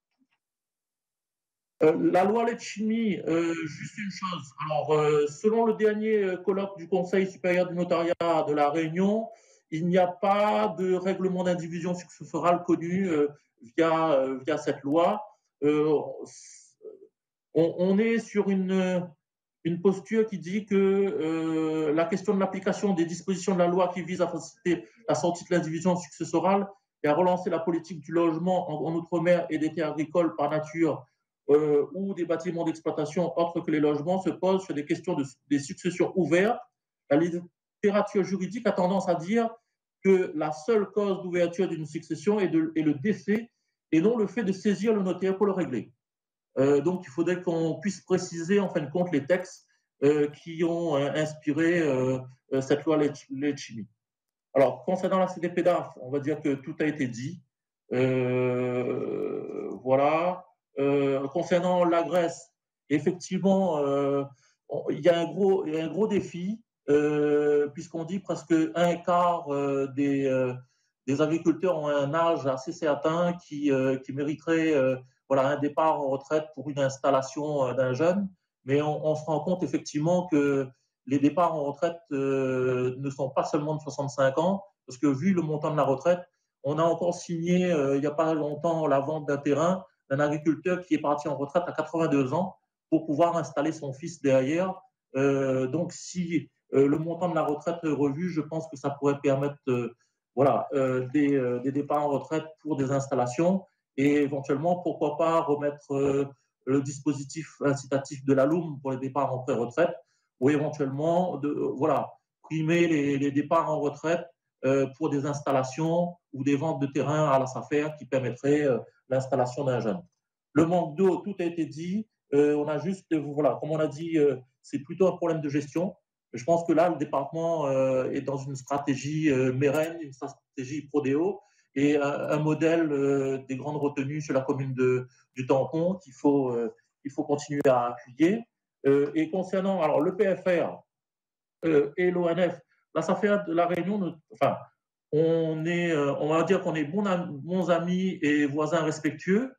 Euh, la loi Letchimy, euh, juste une chose. Alors, euh, selon le dernier colloque du Conseil supérieur du notariat de La Réunion, il n'y a pas de règlement d'indivision successorale connu euh, via, euh, via cette loi. Euh, on, on est sur une... une posture qui dit que euh, la question de l'application des dispositions de la loi qui vise à faciliter la sortie de l'indivision successorale et à relancer la politique du logement en, en outre-mer et des terres agricoles par nature euh, ou des bâtiments d'exploitation autres que les logements se pose sur des questions de, des successions ouvertes. La littérature juridique a tendance à dire que la seule cause d'ouverture d'une succession est, de, est le décès et non le fait de saisir le notaire pour le régler. Euh, donc, il faudrait qu'on puisse préciser, en fin de compte, les textes euh, qui ont euh, inspiré euh, cette loi Letchimy. Alors, concernant la C D P D A F, on va dire que tout a été dit. Euh, voilà. Euh, concernant la Grèce, effectivement, euh, on, il, y a un gros, il y a un gros défi, euh, puisqu'on dit presque un quart euh, des, euh, des agriculteurs ont un âge assez certain qui, euh, qui mériterait euh, voilà, un départ en retraite pour une installation euh, d'un jeune. Mais on, on se rend compte effectivement que les départs en retraite euh, ne sont pas seulement de soixante-cinq ans, parce que vu le montant de la retraite, on a encore signé euh, il n'y a pas longtemps la vente d'un terrain d'un agriculteur qui est parti en retraite à quatre-vingt-deux ans pour pouvoir installer son fils derrière. Euh, donc, si euh, le montant de la retraite est revu, je pense que ça pourrait permettre euh, voilà, euh, des, euh, des départs en retraite pour des installations et éventuellement, pourquoi pas remettre euh, le dispositif incitatif de la L O M pour les départs en pré-retraite ou éventuellement de, euh, voilà, primer les, les départs en retraite euh, pour des installations ou des ventes de terrain à la SAFER qui permettraient euh, l'installation d'un jeune. Le manque d'eau, tout a été dit. Euh, on a juste, voilà, comme on a dit, euh, c'est plutôt un problème de gestion. Je pense que là, le département euh, est dans une stratégie euh, Mérène, une stratégie Prodéo et un, un modèle euh, des grandes retenues sur la commune de, du Tampon qu'il faut, euh, qu'il faut continuer à appuyer. Euh, et concernant alors, le P F R euh, et l'O N F, la SAFER de la Réunion, enfin, on, est, euh, on va dire qu'on est bons, bons amis et voisins respectueux.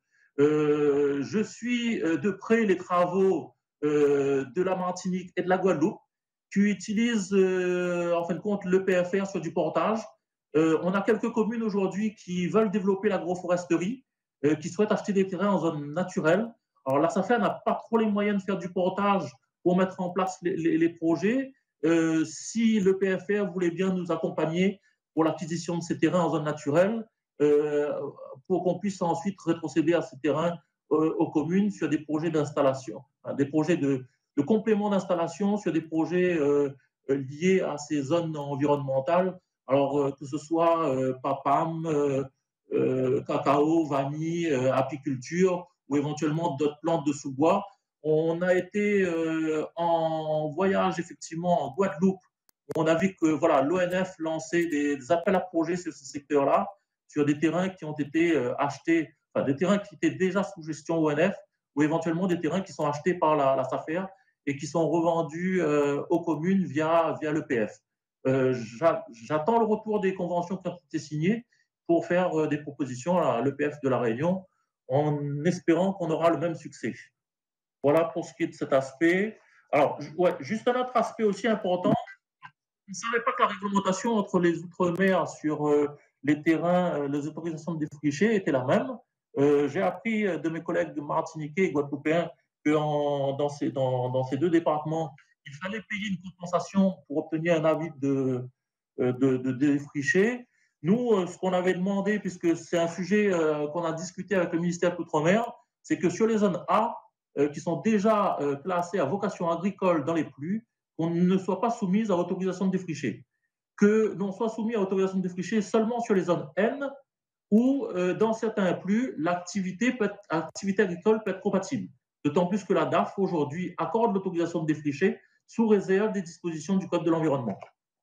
Euh, je suis de près les travaux euh, de la Martinique et de la Guadeloupe qui utilisent euh, en fin de compte le P F R sur du portage. Euh, on a quelques communes aujourd'hui qui veulent développer l'agroforesterie, euh, qui souhaitent acheter des terrains en zone naturelle. Alors la SAFER n'a pas trop les moyens de faire du portage pour mettre en place les, les, les projets. Euh, si le P F R voulait bien nous accompagner pour l'acquisition de ces terrains en zone naturelle, euh, pour qu'on puisse ensuite rétrocéder à ces terrains euh, aux communes sur des projets d'installation, hein, des projets de, de complément d'installation sur des projets euh, liés à ces zones environnementales, alors euh, que ce soit euh, P A P A M, euh, euh, cacao, vanille, euh, apiculture ou éventuellement d'autres plantes de sous-bois. On a été euh, en voyage effectivement en Guadeloupe. On a vu que voilà, l'O N F lançait des, des appels à projets sur ce secteur-là, sur des terrains qui ont été euh, achetés, enfin des terrains qui étaient déjà sous gestion O N F, ou éventuellement des terrains qui sont achetés par la, la SAFER et qui sont revendus euh, aux communes via, via l'E P F. Euh, J'attends le retour des conventions qui ont été signées pour faire euh, des propositions à l'E P F de la Réunion, en espérant qu'on aura le même succès. Voilà pour ce qui est de cet aspect. Alors, ouais, juste un autre aspect aussi important. Je ne savais pas que la réglementation entre les Outre-mer sur euh, les terrains, euh, les autorisations de défricher était la même. Euh, J'ai appris de mes collègues martiniquais et guadeloupéens que en, dans, ces, dans, dans ces deux départements, il fallait payer une compensation pour obtenir un avis de, de, de, de défricher. Nous, ce qu'on avait demandé, puisque c'est un sujet euh, qu'on a discuté avec le ministère de l'Outre-mer, c'est que sur les zones A, euh, qui sont déjà euh, classées à vocation agricole dans les P L U, qu'on ne soit pas soumise à autorisation de défricher, que l'on soit soumis à autorisation de défricher seulement sur les zones N, où euh, dans certains P L U, l'activité agricole peut être compatible. D'autant plus que la D A F aujourd'hui accorde l'autorisation de défricher sous réserve des dispositions du Code de l'environnement.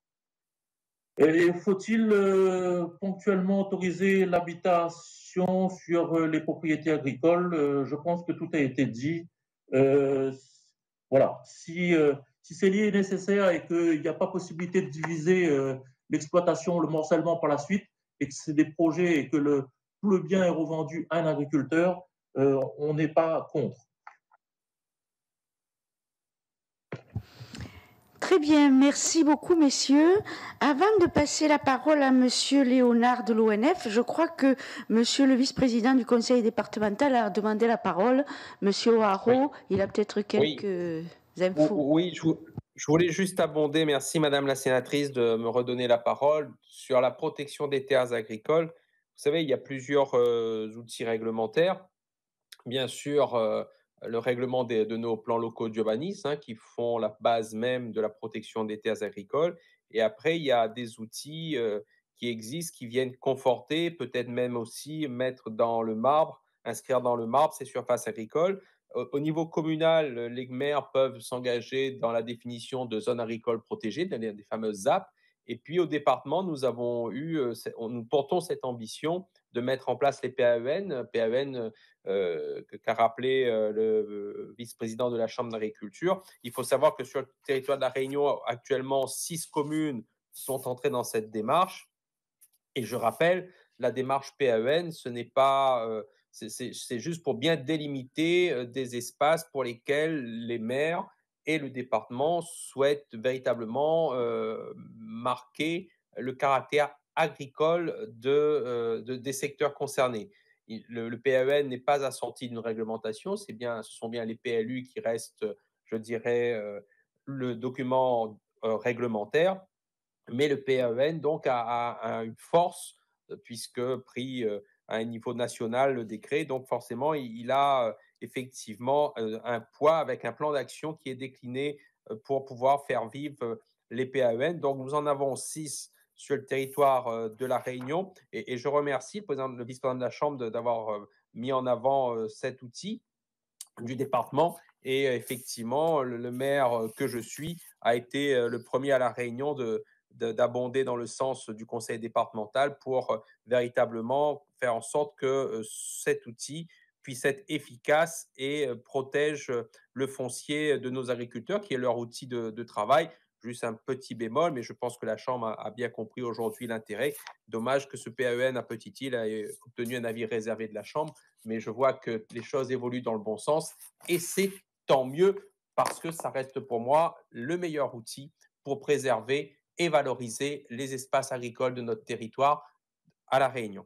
Faut-il euh, ponctuellement autoriser l'habitation sur euh, les propriétés agricoles? euh, Je pense que tout a été dit. Euh, voilà. Si, euh, si c'est lié nécessaire et qu'il n'y a pas possibilité de diviser euh, l'exploitation, le morcellement par la suite, et que c'est des projets et que le, tout le bien est revendu à un agriculteur, euh, on n'est pas contre. Très bien, merci beaucoup, messieurs. Avant de passer la parole à monsieur Léonard de l'O N F, je crois que monsieur le vice-président du conseil départemental a demandé la parole. Monsieur O'Haro, oui. Il a peut-être quelques oui. infos. Oui, je, je voulais juste abonder, merci madame la sénatrice de me redonner la parole, sur la protection des terres agricoles. Vous savez, il y a plusieurs euh, outils réglementaires. Bien sûr, euh, le règlement des, de nos plans locaux d'urbanisme hein, qui font la base même de la protection des terres agricoles. Et après, il y a des outils euh, qui existent, qui viennent conforter, peut-être même aussi mettre dans le marbre, inscrire dans le marbre ces surfaces agricoles. Au, au niveau communal, les maires peuvent s'engager dans la définition de zones agricoles protégées, des fameuses Z A P. Et puis au département, nous avons eu, nous portons cette ambition de mettre en place les P A E N, P A E N euh, qu'a rappelé euh, le vice-président de la Chambre d'agriculture. Il faut savoir que sur le territoire de la Réunion, actuellement, six communes sont entrées dans cette démarche. Et je rappelle, la démarche P A E N, ce n'est pas, euh, c'est juste pour bien délimiter euh, des espaces pour lesquels les maires et le département souhaitent véritablement euh, marquer le caractère agricole de, euh, de, des secteurs concernés. Le, le P A E N n'est pas assorti d'une réglementation, c'est bien, ce sont bien les P L U qui restent, je dirais, euh, le document euh, réglementaire. Mais le P A E N donc a, a, a une force puisque pris euh, à un niveau national le décret, donc forcément il, il a euh, effectivement euh, un poids avec un plan d'action qui est décliné euh, pour pouvoir faire vivre euh, les P A E N. Donc nous en avons six sur le territoire euh, de la Réunion et, et je remercie le, président, le vice-président de la Chambre d'avoir euh, mis en avant euh, cet outil du département et effectivement le, le maire que je suis a été euh, le premier à la Réunion de d'abonder dans le sens du conseil départemental pour euh, véritablement faire en sorte que euh, cet outil puisse être efficace et euh, protège le foncier de nos agriculteurs, qui est leur outil de, de travail. Juste un petit bémol, mais je pense que la Chambre a, a bien compris aujourd'hui l'intérêt. Dommage que ce P A E N à Petite-Île ait obtenu un avis réservé de la Chambre, mais je vois que les choses évoluent dans le bon sens et c'est tant mieux parce que ça reste pour moi le meilleur outil pour préserver et valoriser les espaces agricoles de notre territoire à La Réunion.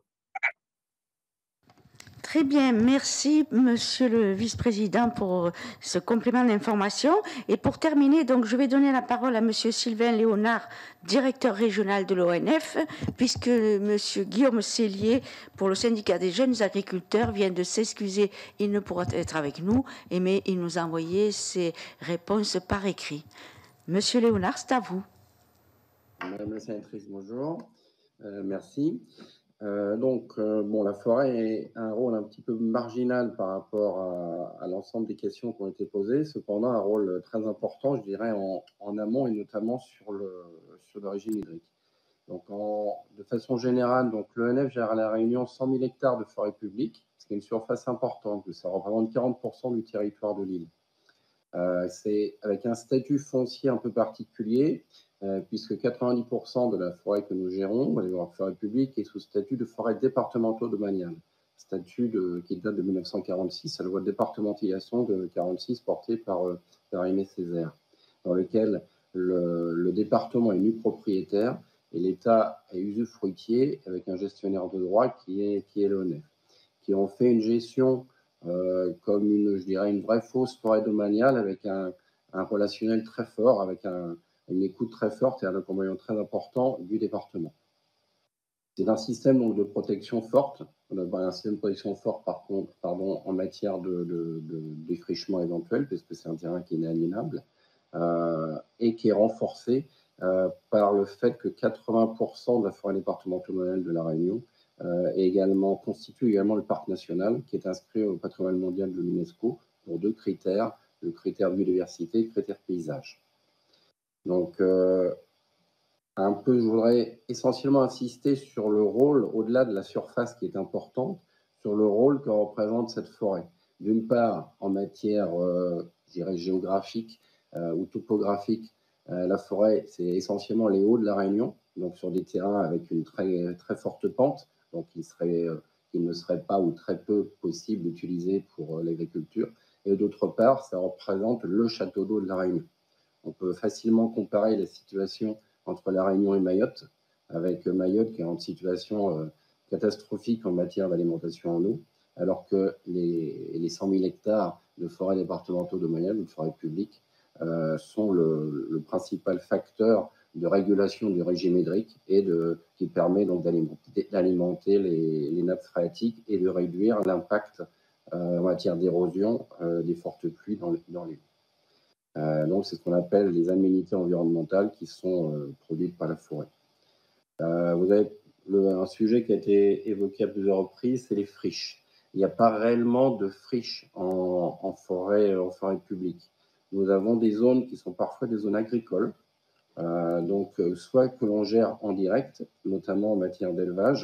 Très bien, merci Monsieur le Vice-président pour ce complément d'information. Et pour terminer, donc, je vais donner la parole à Monsieur Sylvain Léonard, directeur régional de l'O N F, puisque Monsieur Guillaume Cellier, pour le syndicat des jeunes agriculteurs, vient de s'excuser. Il ne pourra être avec nous, mais il nous a envoyé ses réponses par écrit. Monsieur Léonard, c'est à vous. Madame la sénatrice, bonjour. Euh, merci. Euh, donc, euh, bon, la forêt a un rôle un petit peu marginal par rapport à, à l'ensemble des questions qui ont été posées, cependant un rôle très important, je dirais, en, en amont et notamment sur le, sur le régime hydrique. Donc, en, de façon générale, donc, l'O N F gère à La Réunion cent mille hectares de forêt publique, ce qui est une surface importante, ça représente quarante pour cent du territoire de l'île. Euh, C'est avec un statut foncier un peu particulier, Euh, puisque quatre-vingt-dix pour cent de la forêt que nous gérons, la forêt publique, est sous statut de forêt départementaux domaniale, statut de, qui date de mille neuf cent quarante-six, à la loi de départementalisation de mille neuf cent quarante-six portée par, euh, par Aimé Césaire, dans lequel le, le département est nu propriétaire et l'État est usufruitier avec un gestionnaire de droit qui est, qui est l'O N F, qui ont fait une gestion euh, comme une, je dirais, une vraie fausse forêt domaniale avec un, un relationnel très fort, avec un une écoute très forte et un accompagnement très important du département. C'est un système donc, de protection forte, un système de protection fort par contre, pardon, en matière de, de, de défrichement éventuel, puisque c'est un terrain qui est inaliénable, euh, et qui est renforcé euh, par le fait que quatre-vingts pour cent de la forêt départementale de La Réunion euh, est également, constitue également le parc national, qui est inscrit au patrimoine mondial de l'UNESCO pour deux critères, le critère biodiversité et le critère paysage. Donc, euh, un peu, je voudrais essentiellement insister sur le rôle, au-delà de la surface qui est importante, sur le rôle que représente cette forêt. D'une part, en matière, euh, je dirais, géographique euh, ou topographique, euh, la forêt, c'est essentiellement les hauts de la Réunion, donc sur des terrains avec une très, très forte pente, donc il, serait, euh, il ne serait pas ou très peu possible d'utiliser pour euh, l'agriculture. Et d'autre part, ça représente le château d'eau de la Réunion. On peut facilement comparer la situation entre La Réunion et Mayotte, avec Mayotte qui est en situation euh, catastrophique en matière d'alimentation en eau, alors que les, les cent mille hectares de forêts départementaux domaniales ou de forêts publiques euh, sont le, le principal facteur de régulation du régime hydrique et de, qui permet donc d'alimenter les, les nappes phréatiques et de réduire l'impact euh, en matière d'érosion euh, des fortes pluies dans, dans les Euh, donc, c'est ce qu'on appelle les aménités environnementales qui sont euh, produites par la forêt. Euh, vous avez le, un sujet qui a été évoqué à plusieurs reprises, c'est les friches. Il n'y a pas réellement de friches en, en, forêt, en forêt publique. Nous avons des zones qui sont parfois des zones agricoles, euh, donc euh, soit que l'on gère en direct, notamment en matière d'élevage,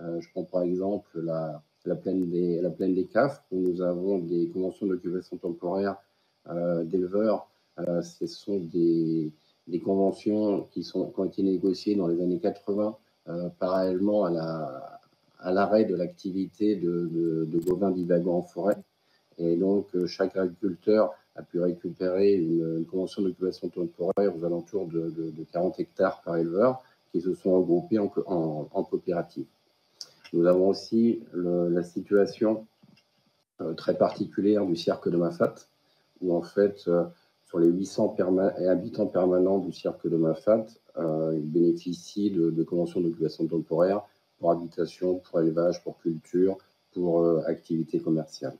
Euh, je prends par exemple la, la, plaine des, la plaine des Cafres, où nous avons des conventions d'occupation temporaire euh, d'éleveurs. Euh, ce sont des, des conventions qui, sont, qui ont été négociées dans les années quatre-vingts, euh, parallèlement à la, à l'arrêt de l'activité de, de, de bovins divagants en forêt. Et donc, euh, chaque agriculteur a pu récupérer une, une convention d'occupation temporaire aux alentours de, de, de quarante hectares par éleveur qui se sont regroupés en, en, en coopérative. Nous avons aussi le, la situation euh, très particulière du cirque de Mafat, où en fait, euh, sur les huit cents perma- habitants permanents du cirque de Mafat, euh, ils bénéficient de, de conventions d'occupation temporaire pour habitation, pour élevage, pour culture, pour euh, activité commerciale.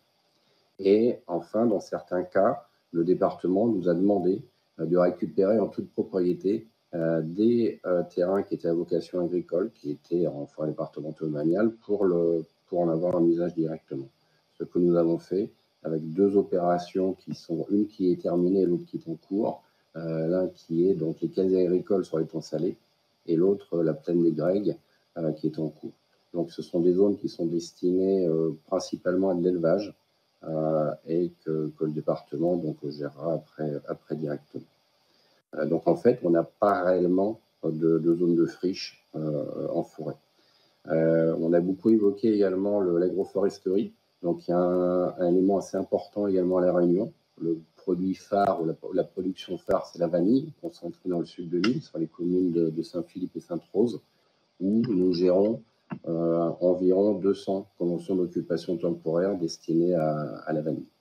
Et enfin, dans certains cas, le département nous a demandé euh, de récupérer en toute propriété euh, des euh, terrains qui étaient à vocation agricole, qui étaient en forêt départementale domaniale, pour, le, pour en avoir un usage directement. Ce que nous avons fait avec deux opérations qui sont, une qui est terminée et l'autre qui est en cours. Euh, L'un qui est donc les casiers agricoles sur les ponts salés et l'autre la plaine des Grègues euh, qui est en cours. Donc ce sont des zones qui sont destinées euh, principalement à de l'élevage euh, et que, que le département donc, gérera après, après directement. Euh, donc en fait, on n'a pas réellement de, de zone de friche euh, en forêt. Euh, on a beaucoup évoqué également l'agroforesterie. Donc, il y a un, un élément assez important également à La Réunion. Le produit phare, ou la, la production phare, c'est la vanille, concentrée dans le sud de l'île, sur les communes de, de Saint-Philippe et Sainte-Rose, où nous gérons euh, environ deux cents conventions d'occupation temporaire destinées à, à la vanille.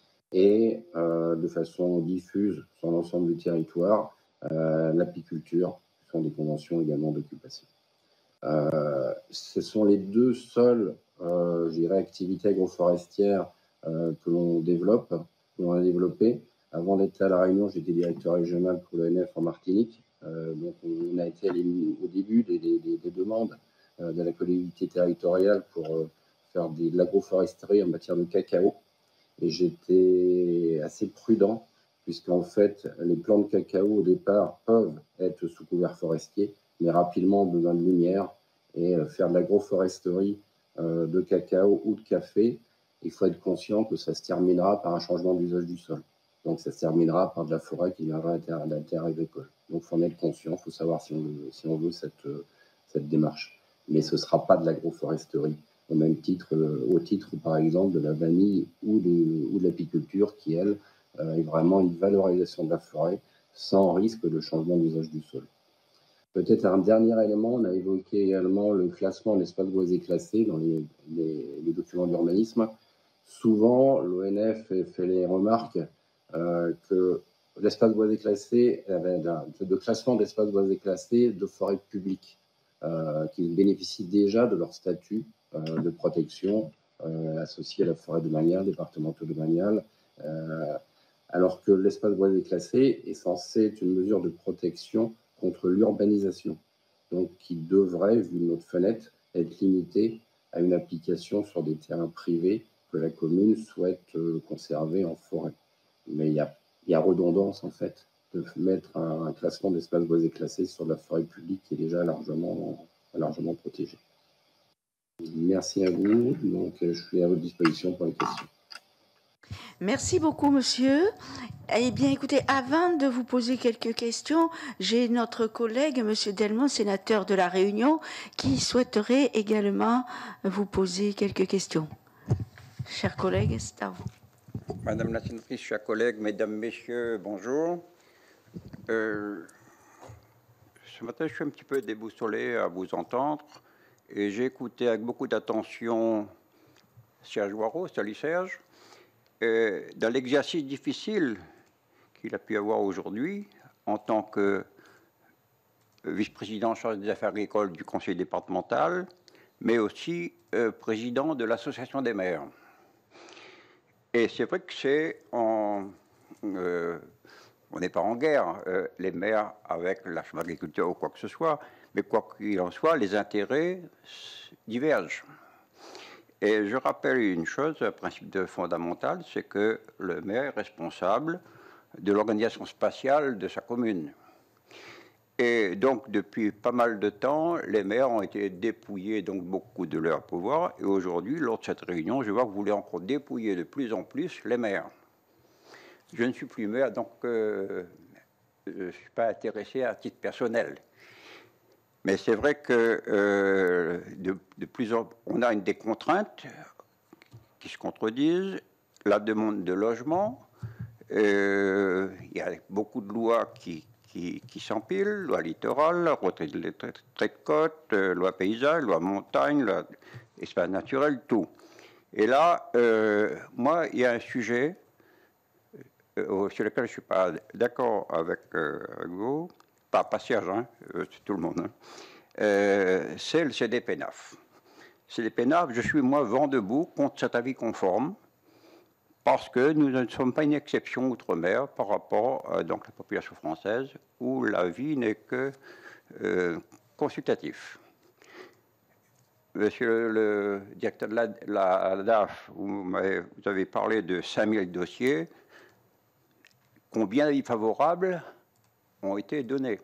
Et euh, de façon diffuse sur l'ensemble du territoire, euh, l'apiculture, ce sont des conventions également d'occupation. Euh, ce sont les deux seules, euh, je dirais, activités agroforestières euh, que l'on développe, que l'on a développées. Avant d'être à La Réunion, j'étais directeur régional pour l'O N F en Martinique. Euh, donc, on a été au début des, des, des demandes euh, de la collectivité territoriale pour euh, faire des, de l'agroforesterie en matière de cacao. Et j'étais assez prudent, puisqu'en fait, les plants de cacao, au départ, peuvent être sous couvert forestier, mais rapidement, on a besoin de lumière. Et euh, faire de l'agroforesterie euh, de cacao ou de café, il faut être conscient que ça se terminera par un changement d'usage du sol. Donc, ça se terminera par de la forêt qui viendra à la terre agricole. Donc, il faut en être conscient, il faut savoir si on veut, si on veut cette, euh, cette démarche. Mais ce ne sera pas de l'agroforesterie, au même titre, euh, au titre, par exemple, de la vanille ou de, ou de l'apiculture, qui, elle, euh, est vraiment une valorisation de la forêt sans risque de changement d'usage du sol. Peut-être un dernier élément, on a évoqué également le classement d'espaces boisés classés dans les, les, les documents d'urbanisme. Souvent, l'O N F fait, fait les remarques euh, que l'espace boisé classé, de classement d'espaces boisés classés de forêts publiques, euh, qui bénéficient déjà de leur statut euh, de protection euh, associé à la forêt domaniale, départementale domaniale, euh, alors que l'espace boisé classé est censé être une mesure de protection contre l'urbanisation, donc qui devrait, vu notre fenêtre, être limitée à une application sur des terrains privés que la commune souhaite euh, conserver en forêt. Mais il y a, il y a redondance, en fait, de mettre un, un classement d'espaces boisés classés sur de la forêt publique qui est déjà largement, largement protégée. Merci à vous. Donc, je suis à votre disposition pour les questions. Merci beaucoup, monsieur. Eh bien, écoutez, avant de vous poser quelques questions, j'ai notre collègue, monsieur Delmont, sénateur de La Réunion, qui souhaiterait également vous poser quelques questions. Chers collègues, c'est à vous. Madame la sénatrice, chers collègues, mesdames, messieurs, bonjour. Euh, ce matin, je suis un petit peu déboussolé à vous entendre et j'ai écouté avec beaucoup d'attention Serge Hoareau. Salut Serge. Et dans l'exercice difficile qu'il a pu avoir aujourd'hui en tant que vice-président en charge des affaires agricoles du conseil départemental, mais aussi euh, président de l'association des maires. Et c'est vrai que c'est en... Euh, on n'est pas en guerre, euh, les maires, avec la Chambre d'agriculture ou quoi que ce soit, mais quoi qu'il en soit, les intérêts divergent. Et je rappelle une chose, un principe de fondamental, c'est que le maire est responsable de l'organisation spatiale de sa commune. Et donc, depuis pas mal de temps, les maires ont été dépouillés, donc beaucoup de leur pouvoir. Et aujourd'hui, lors de cette réunion, je vois que vous voulez encore dépouiller de plus en plus les maires. Je ne suis plus maire, donc euh, je ne suis pas intéressé à titre personnel. Mais c'est vrai que euh, de, de plus en on a une des contraintes qui se contredisent, la demande de logement, euh, il y a beaucoup de lois qui, qui, qui s'empilent, loi littorale, retrait de, trait de côte, euh, loi paysage, loi montagne, loi espace naturel, tout. Et là, euh, moi, il y a un sujet euh, sur lequel je ne suis pas d'accord avec, euh, avec vous, pas, pas Serge, hein, euh, c'est tout le monde, hein. Euh, c'est le C D P N A F. C D P N A F, je suis moi vent debout contre cet avis conforme, parce que nous ne sommes pas une exception outre-mer par rapport à donc, la population française, où l'avis n'est que euh, consultatif. Monsieur le directeur de la, la, la D A F, vous, vous avez parlé de cinq mille dossiers. Combien d'avis favorables ont été donnés?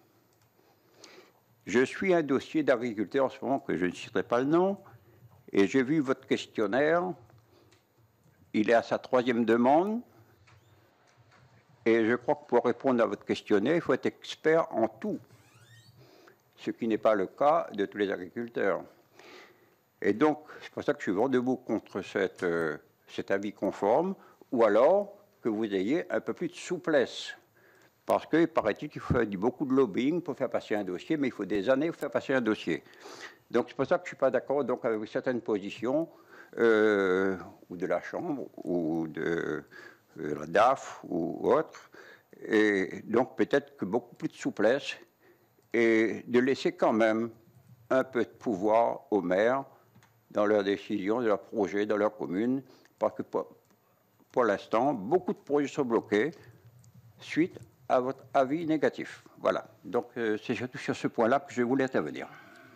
Je suis un dossier d'agriculteur en ce moment, que je ne citerai pas le nom, et j'ai vu votre questionnaire. Il est à sa troisième demande, et je crois que pour répondre à votre questionnaire, il faut être expert en tout, ce qui n'est pas le cas de tous les agriculteurs. Et donc, c'est pour ça que je suis vent debout contre cette, euh, cet avis conforme, ou alors que vous ayez un peu plus de souplesse. Parce qu'il paraît-il qu'il faut beaucoup de lobbying pour faire passer un dossier, mais il faut des années pour faire passer un dossier. Donc c'est pour ça que je ne suis pas d'accord donc, avec certaines positions, euh, ou de la Chambre, ou de euh, la D A F, ou autre. Et donc peut-être que beaucoup plus de souplesse, et de laisser quand même un peu de pouvoir aux maires dans leurs décisions, dans leurs projets, dans leur commune, parce que pour, pour l'instant, beaucoup de projets sont bloqués suite à votre avis négatif. Voilà. Donc, euh, c'est surtout sur ce point-là que je voulais intervenir.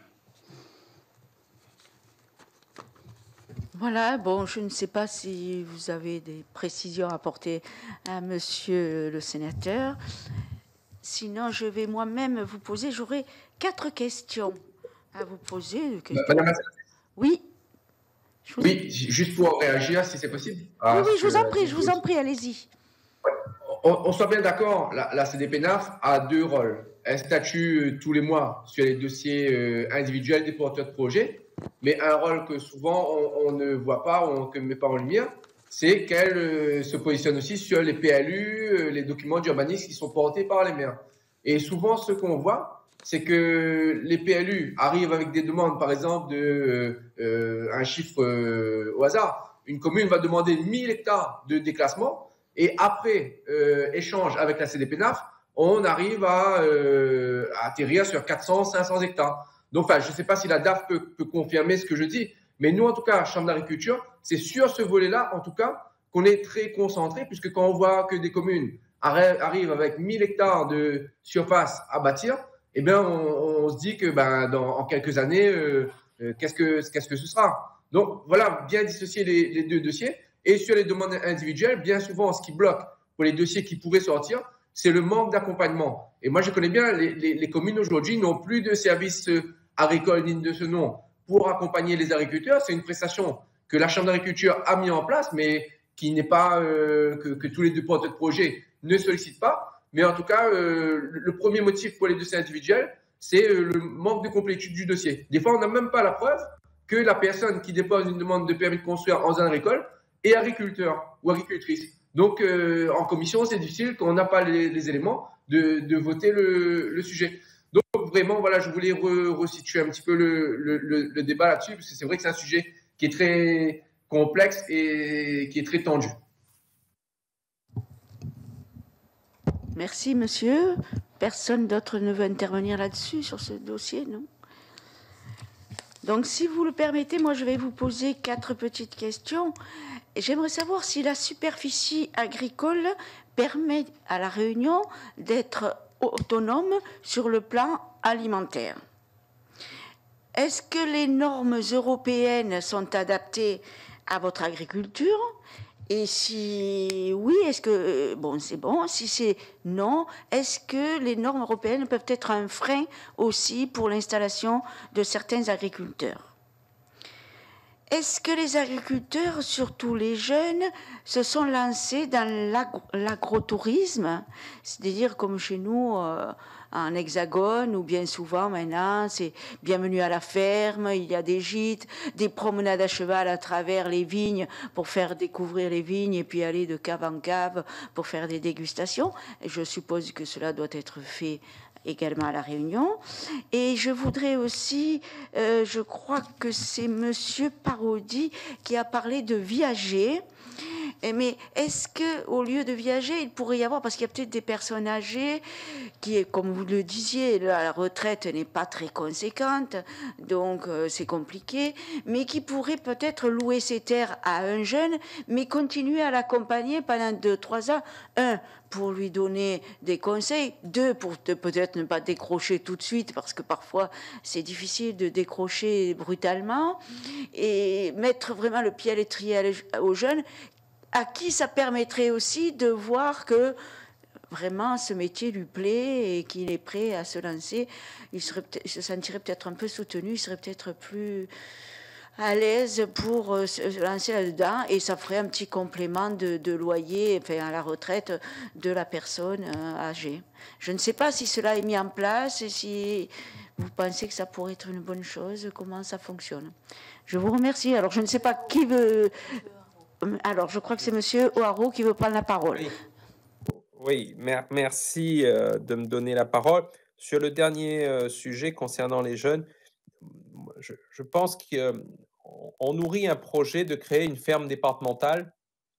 Voilà, bon, je ne sais pas si vous avez des précisions à apporter à monsieur le sénateur. Sinon, je vais moi-même vous poser, j'aurai quatre questions à vous poser. Madame, oui. Je vous... Oui, juste pour réagir, si c'est possible. Oui, oui, je vous en prie, je vous en prie, allez-y. On, on soit bien d'accord, la, la C D P N A F a deux rôles. Elle statue tous les mois sur les dossiers euh, individuels des porteurs de projets, mais un rôle que souvent on, on ne voit pas, on ne met pas en lumière, c'est qu'elle euh, se positionne aussi sur les P L U, euh, les documents d'urbanisme qui sont portés par les maires. Et souvent, ce qu'on voit, c'est que les P L U arrivent avec des demandes, par exemple, de euh, un chiffre euh, au hasard. Une commune va demander mille hectares de déclassement. Et après euh, échange avec la C D P N A F, on arrive à, euh, à atterrir sur quatre cents, cinq cents hectares. Donc, enfin, je ne sais pas si la D A F peut, peut confirmer ce que je dis, mais nous, en tout cas, Chambre d'agriculture, c'est sur ce volet-là, en tout cas, qu'on est très concentré, puisque quand on voit que des communes arrivent avec mille hectares de surface à bâtir, eh bien, on, on se dit que ben, dans, en quelques années, euh, euh, qu'est-ce que, qu'est-ce que ce sera? Donc, voilà, bien dissocier les, les deux dossiers. Et sur les demandes individuelles, bien souvent, ce qui bloque pour les dossiers qui pourraient sortir, c'est le manque d'accompagnement. Et moi, je connais bien, les, les, les communes aujourd'hui n'ont plus de services agricoles dignes de ce nom pour accompagner les agriculteurs. C'est une prestation que la Chambre d'agriculture a mis en place, mais qui n'est pas, euh, que, que tous les deux porteurs de projet ne sollicitent pas. Mais en tout cas, euh, le premier motif pour les dossiers individuels, c'est le manque de complétude du dossier. Des fois, on n'a même pas la preuve que la personne qui dépose une demande de permis de construire en zone agricole et agriculteur ou agricultrice. Donc, euh, en commission, c'est difficile quand on n'a pas les, les éléments de, de voter le, le sujet. Donc, vraiment, voilà, je voulais re, resituer un petit peu le, le, le, le débat là-dessus, parce que c'est vrai que c'est un sujet qui est très complexe et qui est très tendu. Merci, monsieur. Personne d'autre ne veut intervenir là-dessus, sur ce dossier, non? Donc, si vous le permettez, moi, je vais vous poser quatre petites questions. J'aimerais savoir si la superficie agricole permet à La Réunion d'être autonome sur le plan alimentaire. Est-ce que les normes européennes sont adaptées à votre agriculture? Et si oui, est-ce que, bon, c'est bon, si c'est non, est-ce que les normes européennes peuvent être un frein aussi pour l'installation de certains agriculteurs? Est-ce que les agriculteurs, surtout les jeunes, se sont lancés dans l'agrotourisme, c'est-à-dire comme chez nous euh, en Hexagone, où bien souvent maintenant c'est bienvenue à la ferme, il y a des gîtes, des promenades à cheval à travers les vignes pour faire découvrir les vignes et puis aller de cave en cave pour faire des dégustations. Et je suppose que cela doit être fait également à La Réunion. Et je voudrais aussi, euh, je crois que c'est Monsieur Parodi qui a parlé de viager. Mais est-ce qu'au lieu de viager, il pourrait y avoir, parce qu'il y a peut-être des personnes âgées qui, comme vous le disiez, la retraite n'est pas très conséquente, donc euh, c'est compliqué, mais qui pourraient peut-être louer ses terres à un jeune, mais continuer à l'accompagner pendant deux, trois ans. Un, pour lui donner des conseils. Deux, pour peut-être ne pas décrocher tout de suite, parce que parfois c'est difficile de décrocher brutalement, et mettre vraiment le pied à l'étrier aux jeunes, à qui ça permettrait aussi de voir que vraiment ce métier lui plaît et qu'il est prêt à se lancer. Il, serait, il se sentirait peut-être un peu soutenu, il serait peut-être plus à l'aise pour euh, se lancer là-dedans, et ça ferait un petit complément de, de loyer, enfin, à la retraite de la personne euh, âgée. Je ne sais pas si cela est mis en place et si vous pensez que ça pourrait être une bonne chose, comment ça fonctionne. Je vous remercie. Alors, je ne sais pas qui veut... Alors, je crois que c'est Monsieur O'Haraud qui veut prendre la parole. Oui, oui mer merci euh, de me donner la parole. Sur le dernier euh, sujet concernant les jeunes, je, je pense qu'on nourrit un projet de créer une ferme départementale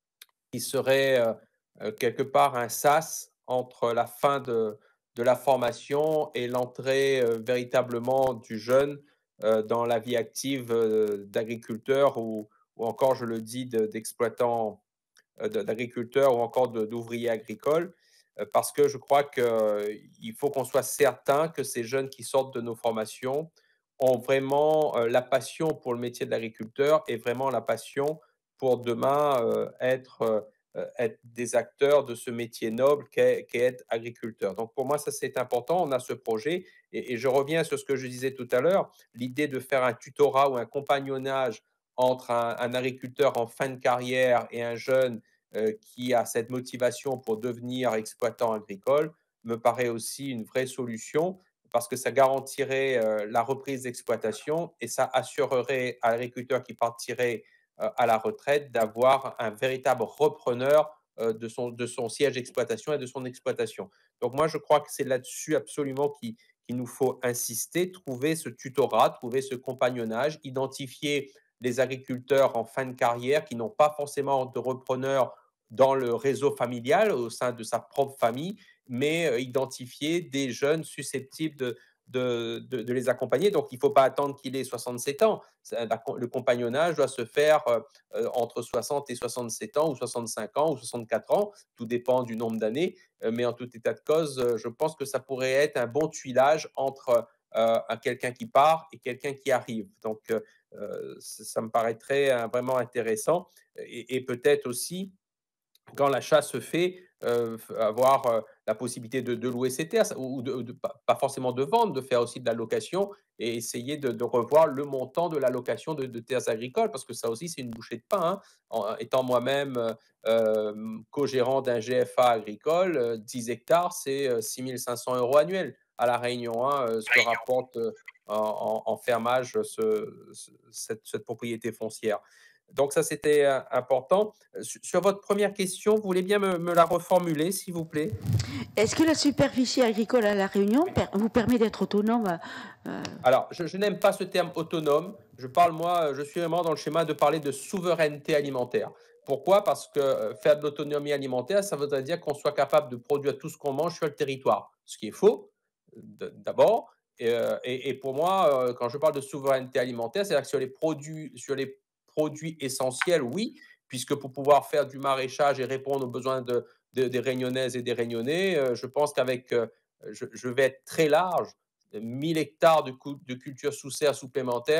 qui serait euh, euh, quelque part un sas entre la fin de, de la formation et l'entrée euh, véritablement du jeune euh, dans la vie active euh, d'agriculteur ou, ou encore, je le dis, d'exploitant euh, d'agriculteur ou encore d'ouvriers agricoles, euh, parce que je crois qu'il euh, faut qu'on soit certain que ces jeunes qui sortent de nos formations ont vraiment euh, la passion pour le métier de l'agriculteur et vraiment la passion pour demain euh, être, euh, être des acteurs de ce métier noble qu'est qu'est être agriculteur. Donc pour moi, ça c'est important, on a ce projet et, et je reviens sur ce que je disais tout à l'heure, l'idée de faire un tutorat ou un compagnonnage entre un, un agriculteur en fin de carrière et un jeune euh, qui a cette motivation pour devenir exploitant agricole me paraît aussi une vraie solution parce que ça garantirait euh, la reprise d'exploitation et ça assurerait à l'agriculteur qui partirait euh, à la retraite d'avoir un véritable repreneur euh, de, son, de son siège d'exploitation et de son exploitation. Donc moi, je crois que c'est là-dessus absolument qu'il qu'il nous faut insister, trouver ce tutorat, trouver ce compagnonnage, identifier les agriculteurs en fin de carrière qui n'ont pas forcément de repreneur dans le réseau familial au sein de sa propre famille, mais euh, identifier des jeunes susceptibles de, de, de, de les accompagner. Donc, il ne faut pas attendre qu'il ait soixante-sept ans. Le compagnonnage doit se faire euh, entre soixante et soixante-sept ans, ou soixante-cinq ans, ou soixante-quatre ans. Tout dépend du nombre d'années. Euh, mais en tout état de cause, euh, je pense que ça pourrait être un bon tuilage entre euh, quelqu'un qui part et quelqu'un qui arrive. Donc, euh, euh, ça me paraîtrait euh, vraiment intéressant. Et, et peut-être aussi, quand l'achat se fait, euh, avoir euh, la possibilité de, de louer ses terres, ou de, de, pas forcément de vendre, de faire aussi de la location et essayer de, de revoir le montant de la location de, de terres agricoles, parce que ça aussi, c'est une bouchée de pain. Hein. En étant moi-même euh, co-gérant d'un G F A agricole, euh, dix hectares, c'est euh, six mille cinq cents euros annuels. À La Réunion, hein, euh, ce que rapporte euh, en, en fermage ce, ce, cette, cette propriété foncière. Donc ça, c'était euh, important. Sur votre première question, vous voulez bien me, me la reformuler, s'il vous plaît? Est-ce que la superficie agricole à La Réunion per vous permet d'être autonome? euh... Alors, je, je n'aime pas ce terme autonome. Je parle, moi, je suis vraiment dans le schéma de parler de souveraineté alimentaire. Pourquoi? Parce que faire de l'autonomie alimentaire, ça voudrait dire qu'on soit capable de produire tout ce qu'on mange sur le territoire, ce qui est faux, d'abord. Et, et, et pour moi, quand je parle de souveraineté alimentaire, c'est-à-dire que sur les produits, sur les produits essentiels, oui, puisque pour pouvoir faire du maraîchage et répondre aux besoins de, de, des Réunionnaises et des Réunionnais, euh, je pense qu'avec, euh, je, je vais être très large, mille hectares de, de culture sous serre supplémentaires,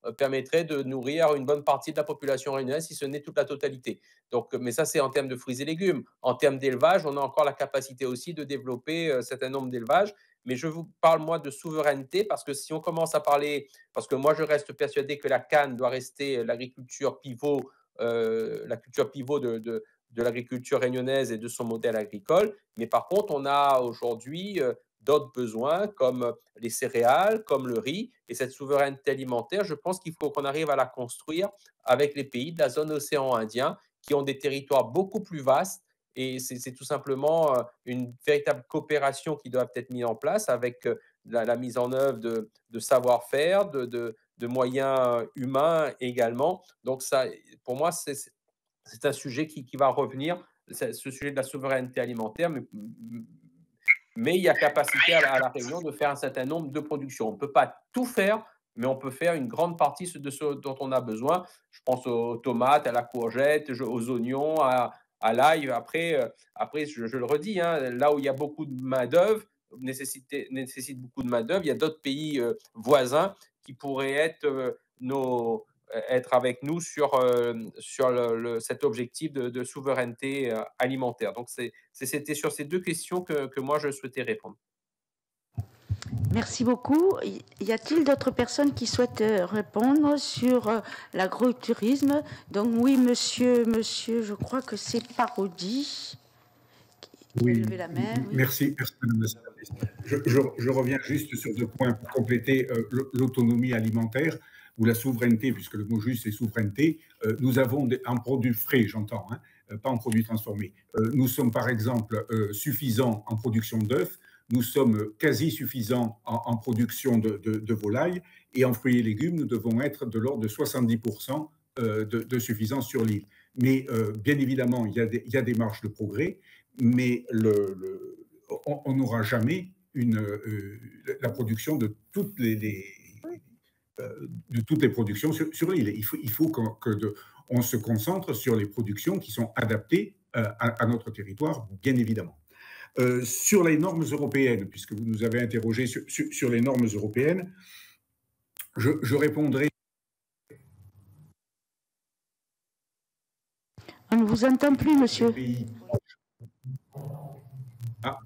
euh, permettrait de nourrir une bonne partie de la population réunionnaise, si ce n'est toute la totalité. Donc, mais ça, c'est en termes de fruits et légumes. En termes d'élevage, on a encore la capacité aussi de développer un certain nombre d'élevages. Mais je vous parle, moi, de souveraineté, parce que si on commence à parler, parce que moi, je reste persuadé que la canne doit rester l'agriculture pivot, euh, la culture pivot de, de, de l'agriculture réunionnaise et de son modèle agricole. Mais par contre, on a aujourd'hui euh, d'autres besoins comme les céréales, comme le riz. Et cette souveraineté alimentaire, je pense qu'il faut qu'on arrive à la construire avec les pays de la zone océan Indien, qui ont des territoires beaucoup plus vastes. Et c'est tout simplement une véritable coopération qui doit être mise en place avec la, la mise en œuvre de, de savoir-faire, de, de, de moyens humains également. Donc, ça, pour moi, c'est un sujet qui, qui va revenir, ce sujet de la souveraineté alimentaire, mais, mais il y a capacité à, à la Réunion de faire un certain nombre de productions. On ne peut pas tout faire, mais on peut faire une grande partie de ce dont on a besoin. Je pense aux tomates, à la courgette, aux oignons, à à l'ail. Après, après je, je le redis, hein, là où il y a beaucoup de main-d'œuvre, nécessite, nécessite beaucoup de main-d'œuvre, il y a d'autres pays euh, voisins qui pourraient être, euh, nos, être avec nous sur, euh, sur le, le, cet objectif de, de souveraineté euh, alimentaire. Donc, c'était sur ces deux questions que, que moi, je souhaitais répondre. Merci beaucoup. Y a-t-il d'autres personnes qui souhaitent répondre sur l'agrotourisme? Donc oui, monsieur, monsieur, je crois que c'est Parodi qui oui. a levé la main. Oui. Merci, merci madame la sénatrice. Je, je, je reviens juste sur deux points pour compléter euh, l'autonomie alimentaire ou la souveraineté, puisque le mot juste c'est souveraineté. Euh, nous avons des, en produits frais, j'entends, hein, euh, pas en produits transformés. Euh, nous sommes par exemple euh, suffisants en production d'œufs. Nous sommes quasi suffisants en, en production de, de, de volailles et en fruits et légumes, nous devons être de l'ordre de soixante-dix pour cent de, de suffisance sur l'île. Mais euh, bien évidemment, il y, a des, il y a des marges de progrès, mais le, le, on n'aura jamais une, euh, la production de toutes les, les, euh, de toutes les productions sur, sur l'île. Il faut, il faut qu'on que de, on se concentre sur les productions qui sont adaptées euh, à, à notre territoire, bien évidemment. Euh, sur les normes européennes, puisque vous nous avez interrogé sur, sur, sur les normes européennes, je, je répondrai. On ne vous entend plus, monsieur. Ah.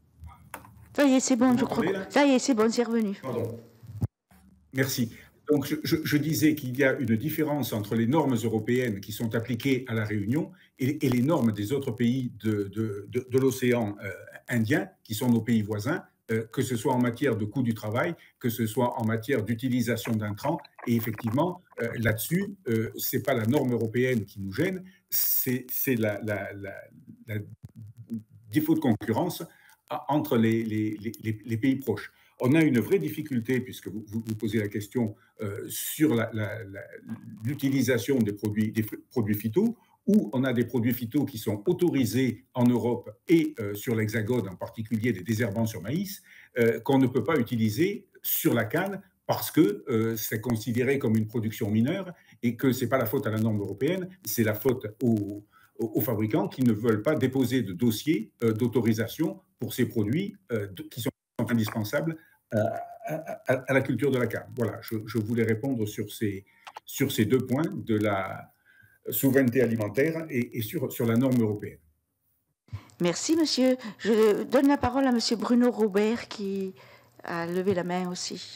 Ça y est, c'est bon, je crois. Ça y est, c'est bon, c'est revenu. Pardon. Merci. Donc, je, je, je disais qu'il y a une différence entre les normes européennes qui sont appliquées à la Réunion et, et les normes des autres pays de, de, de, de l'océan euh, Indien, qui sont nos pays voisins, euh, que ce soit en matière de coût du travail, que ce soit en matière d'utilisation d'intrants. Et effectivement, euh, là-dessus, euh, ce n'est pas la norme européenne qui nous gêne, c'est la, la, la, la défaut de concurrence entre les, les, les, les pays proches. On a une vraie difficulté, puisque vous, vous, vous posez la question euh, sur l'utilisation des produits, des produits phyto, où on a des produits phyto qui sont autorisés en Europe et euh, sur l'Hexagone, en particulier des désherbants sur maïs, euh, qu'on ne peut pas utiliser sur la canne parce que euh, c'est considéré comme une production mineure et que ce n'est pas la faute à la norme européenne, c'est la faute aux, aux fabricants qui ne veulent pas déposer de dossier euh, d'autorisation pour ces produits euh, qui sont indispensables À, à, à la culture de la canne. Voilà, je, je voulais répondre sur ces, sur ces deux points de la souveraineté alimentaire et, et sur, sur la norme européenne. Merci, monsieur. Je donne la parole à monsieur Bruno Robert qui a levé la main aussi.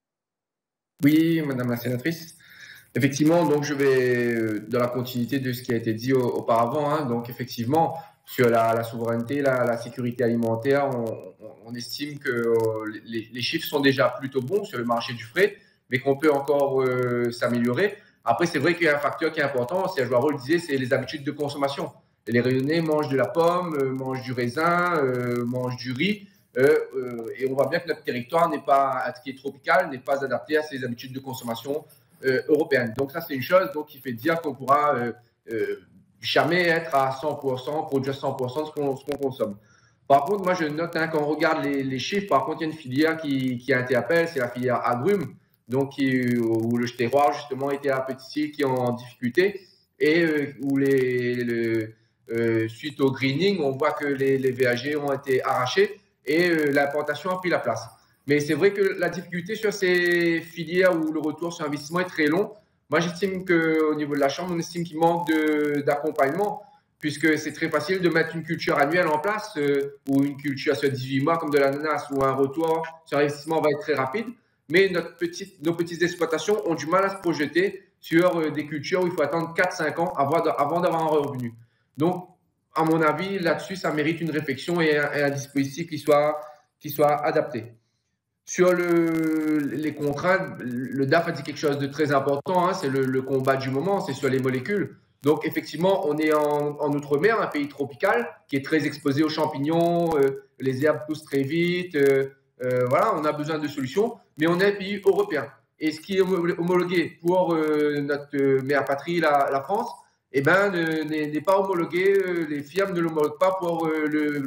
Oui, madame la sénatrice. Effectivement, donc je vais dans la continuité de ce qui a été dit auparavant. Hein, donc effectivement, sur la, la souveraineté, la, la sécurité alimentaire, on, on estime que euh, les, les chiffres sont déjà plutôt bons sur le marché du frais, mais qu'on peut encore euh, s'améliorer. Après, c'est vrai qu'il y a un facteur qui est important, Serge Loireau le disait, c'est les habitudes de consommation. Les Réunionnais mangent de la pomme, euh, mangent du raisin, euh, mangent du riz, euh, euh, et on voit bien que notre territoire n'est pas, qui est tropical, n'est pas adapté à ces habitudes de consommation euh, européennes. Donc ça, c'est une chose donc, qui fait dire qu'on pourra euh, euh, jamais être à cent pour cent, produire cent pour cent de ce qu'on qu'on consomme. Par contre, moi, je note, hein, quand on regarde les, les chiffres, par contre, il y a une filière qui, qui a été appelée, c'est la filière agrumes, donc qui, où le terroir, justement, était à petite île qui est en difficulté et euh, où, les, le, euh, suite au greening, on voit que les, les V A G ont été arrachés et euh, l'implantation a pris la place. Mais c'est vrai que la difficulté sur ces filières où le retour sur investissement est très long, moi j'estime qu'au niveau de la Chambre, on estime qu'il manque d'accompagnement, puisque c'est très facile de mettre une culture annuelle en place euh, ou une culture sur dix-huit mois comme de l'ananas où un retour sur investissement va être très rapide. Mais notre petite, nos petites exploitations ont du mal à se projeter sur euh, des cultures où il faut attendre quatre à cinq ans avant, avant d'avoir un revenu. Donc, à mon avis, là-dessus, ça mérite une réflexion et un, et un dispositif qui soit, qui soit adapté. Sur le, les contraintes, le D A F a dit quelque chose de très important, hein, c'est le, le combat du moment, c'est sur les molécules. Donc, effectivement, on est en, en Outre-mer, un pays tropical qui est très exposé aux champignons, euh, les herbes poussent très vite, euh, euh, voilà, on a besoin de solutions, mais on est un pays européen. Et ce qui est homologué pour euh, notre mère patrie, la, la France, eh ben, n'est pas homologué, euh, les firmes ne l'homologuent pas pour euh,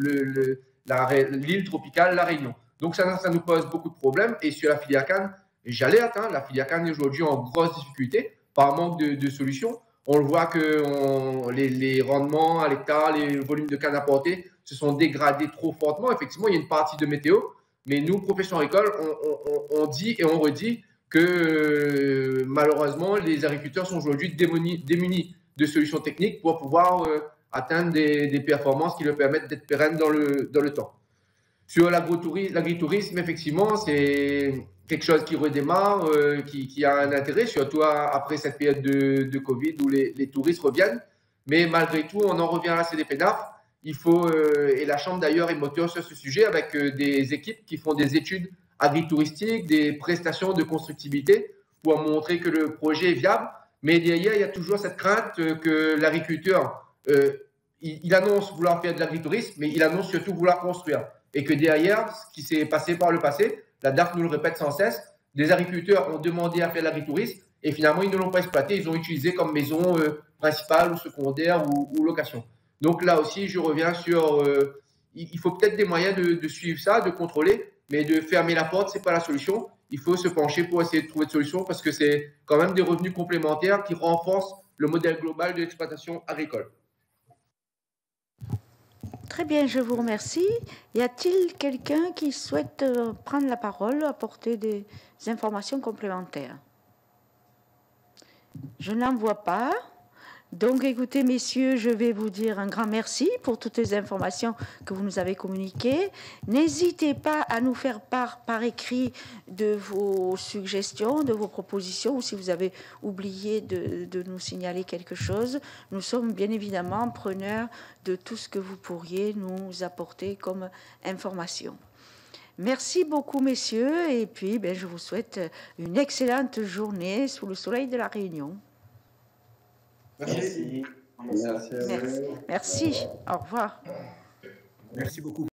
l'île tropicale, la Réunion. Donc, ça, ça nous pose beaucoup de problèmes. Et sur la filière canne, j'alerte, hein, la filière canne est aujourd'hui en grosse difficulté par manque de, de solutions. On le voit que on, les, les rendements à l'hectare, les volumes de canne apportés se sont dégradés trop fortement. Effectivement, il y a une partie de météo, mais nous, profession agricole, on, on, on dit et on redit que euh, malheureusement, les agriculteurs sont aujourd'hui démunis de solutions techniques pour pouvoir euh, atteindre des, des performances qui leur permettent d'être pérennes dans le, dans le temps. Sur l'agritourisme, effectivement, c'est quelque chose qui redémarre, euh, qui, qui a un intérêt, surtout après cette période de, de Covid où les, les touristes reviennent. Mais malgré tout, on en revient à la C D P N A F. Il faut, euh, et la Chambre d'ailleurs est moteur sur ce sujet avec euh, des équipes qui font des études agritouristiques, des prestations de constructibilité pour montrer que le projet est viable. Mais derrière, il y a toujours cette crainte euh, que l'agriculteur, euh, il, il annonce vouloir faire de l'agritourisme, mais il annonce surtout vouloir construire. Et que derrière, ce qui s'est passé par le passé, la D A F nous le répète sans cesse, des agriculteurs ont demandé à faire de l'agritourisme et finalement, ils ne l'ont pas exploité, ils ont utilisé comme maison euh, principale ou secondaire ou, ou location. Donc là aussi, je reviens sur, euh, il faut peut-être des moyens de, de suivre ça, de contrôler, mais de fermer la porte, ce n'est pas la solution. Il faut se pencher pour essayer de trouver des solutions parce que c'est quand même des revenus complémentaires qui renforcent le modèle global de l'exploitation agricole. Très bien, je vous remercie. Y a-t-il quelqu'un qui souhaite prendre la parole, apporter des informations complémentaires? Je n'en vois pas. Donc, écoutez, messieurs, je vais vous dire un grand merci pour toutes les informations que vous nous avez communiquées. N'hésitez pas à nous faire part par écrit de vos suggestions, de vos propositions, ou si vous avez oublié de, de nous signaler quelque chose. Nous sommes bien évidemment preneurs de tout ce que vous pourriez nous apporter comme information. Merci beaucoup, messieurs, et puis ben, je vous souhaite une excellente journée sous le soleil de la Réunion. Merci. Merci. Merci. Merci. Au revoir. Merci beaucoup.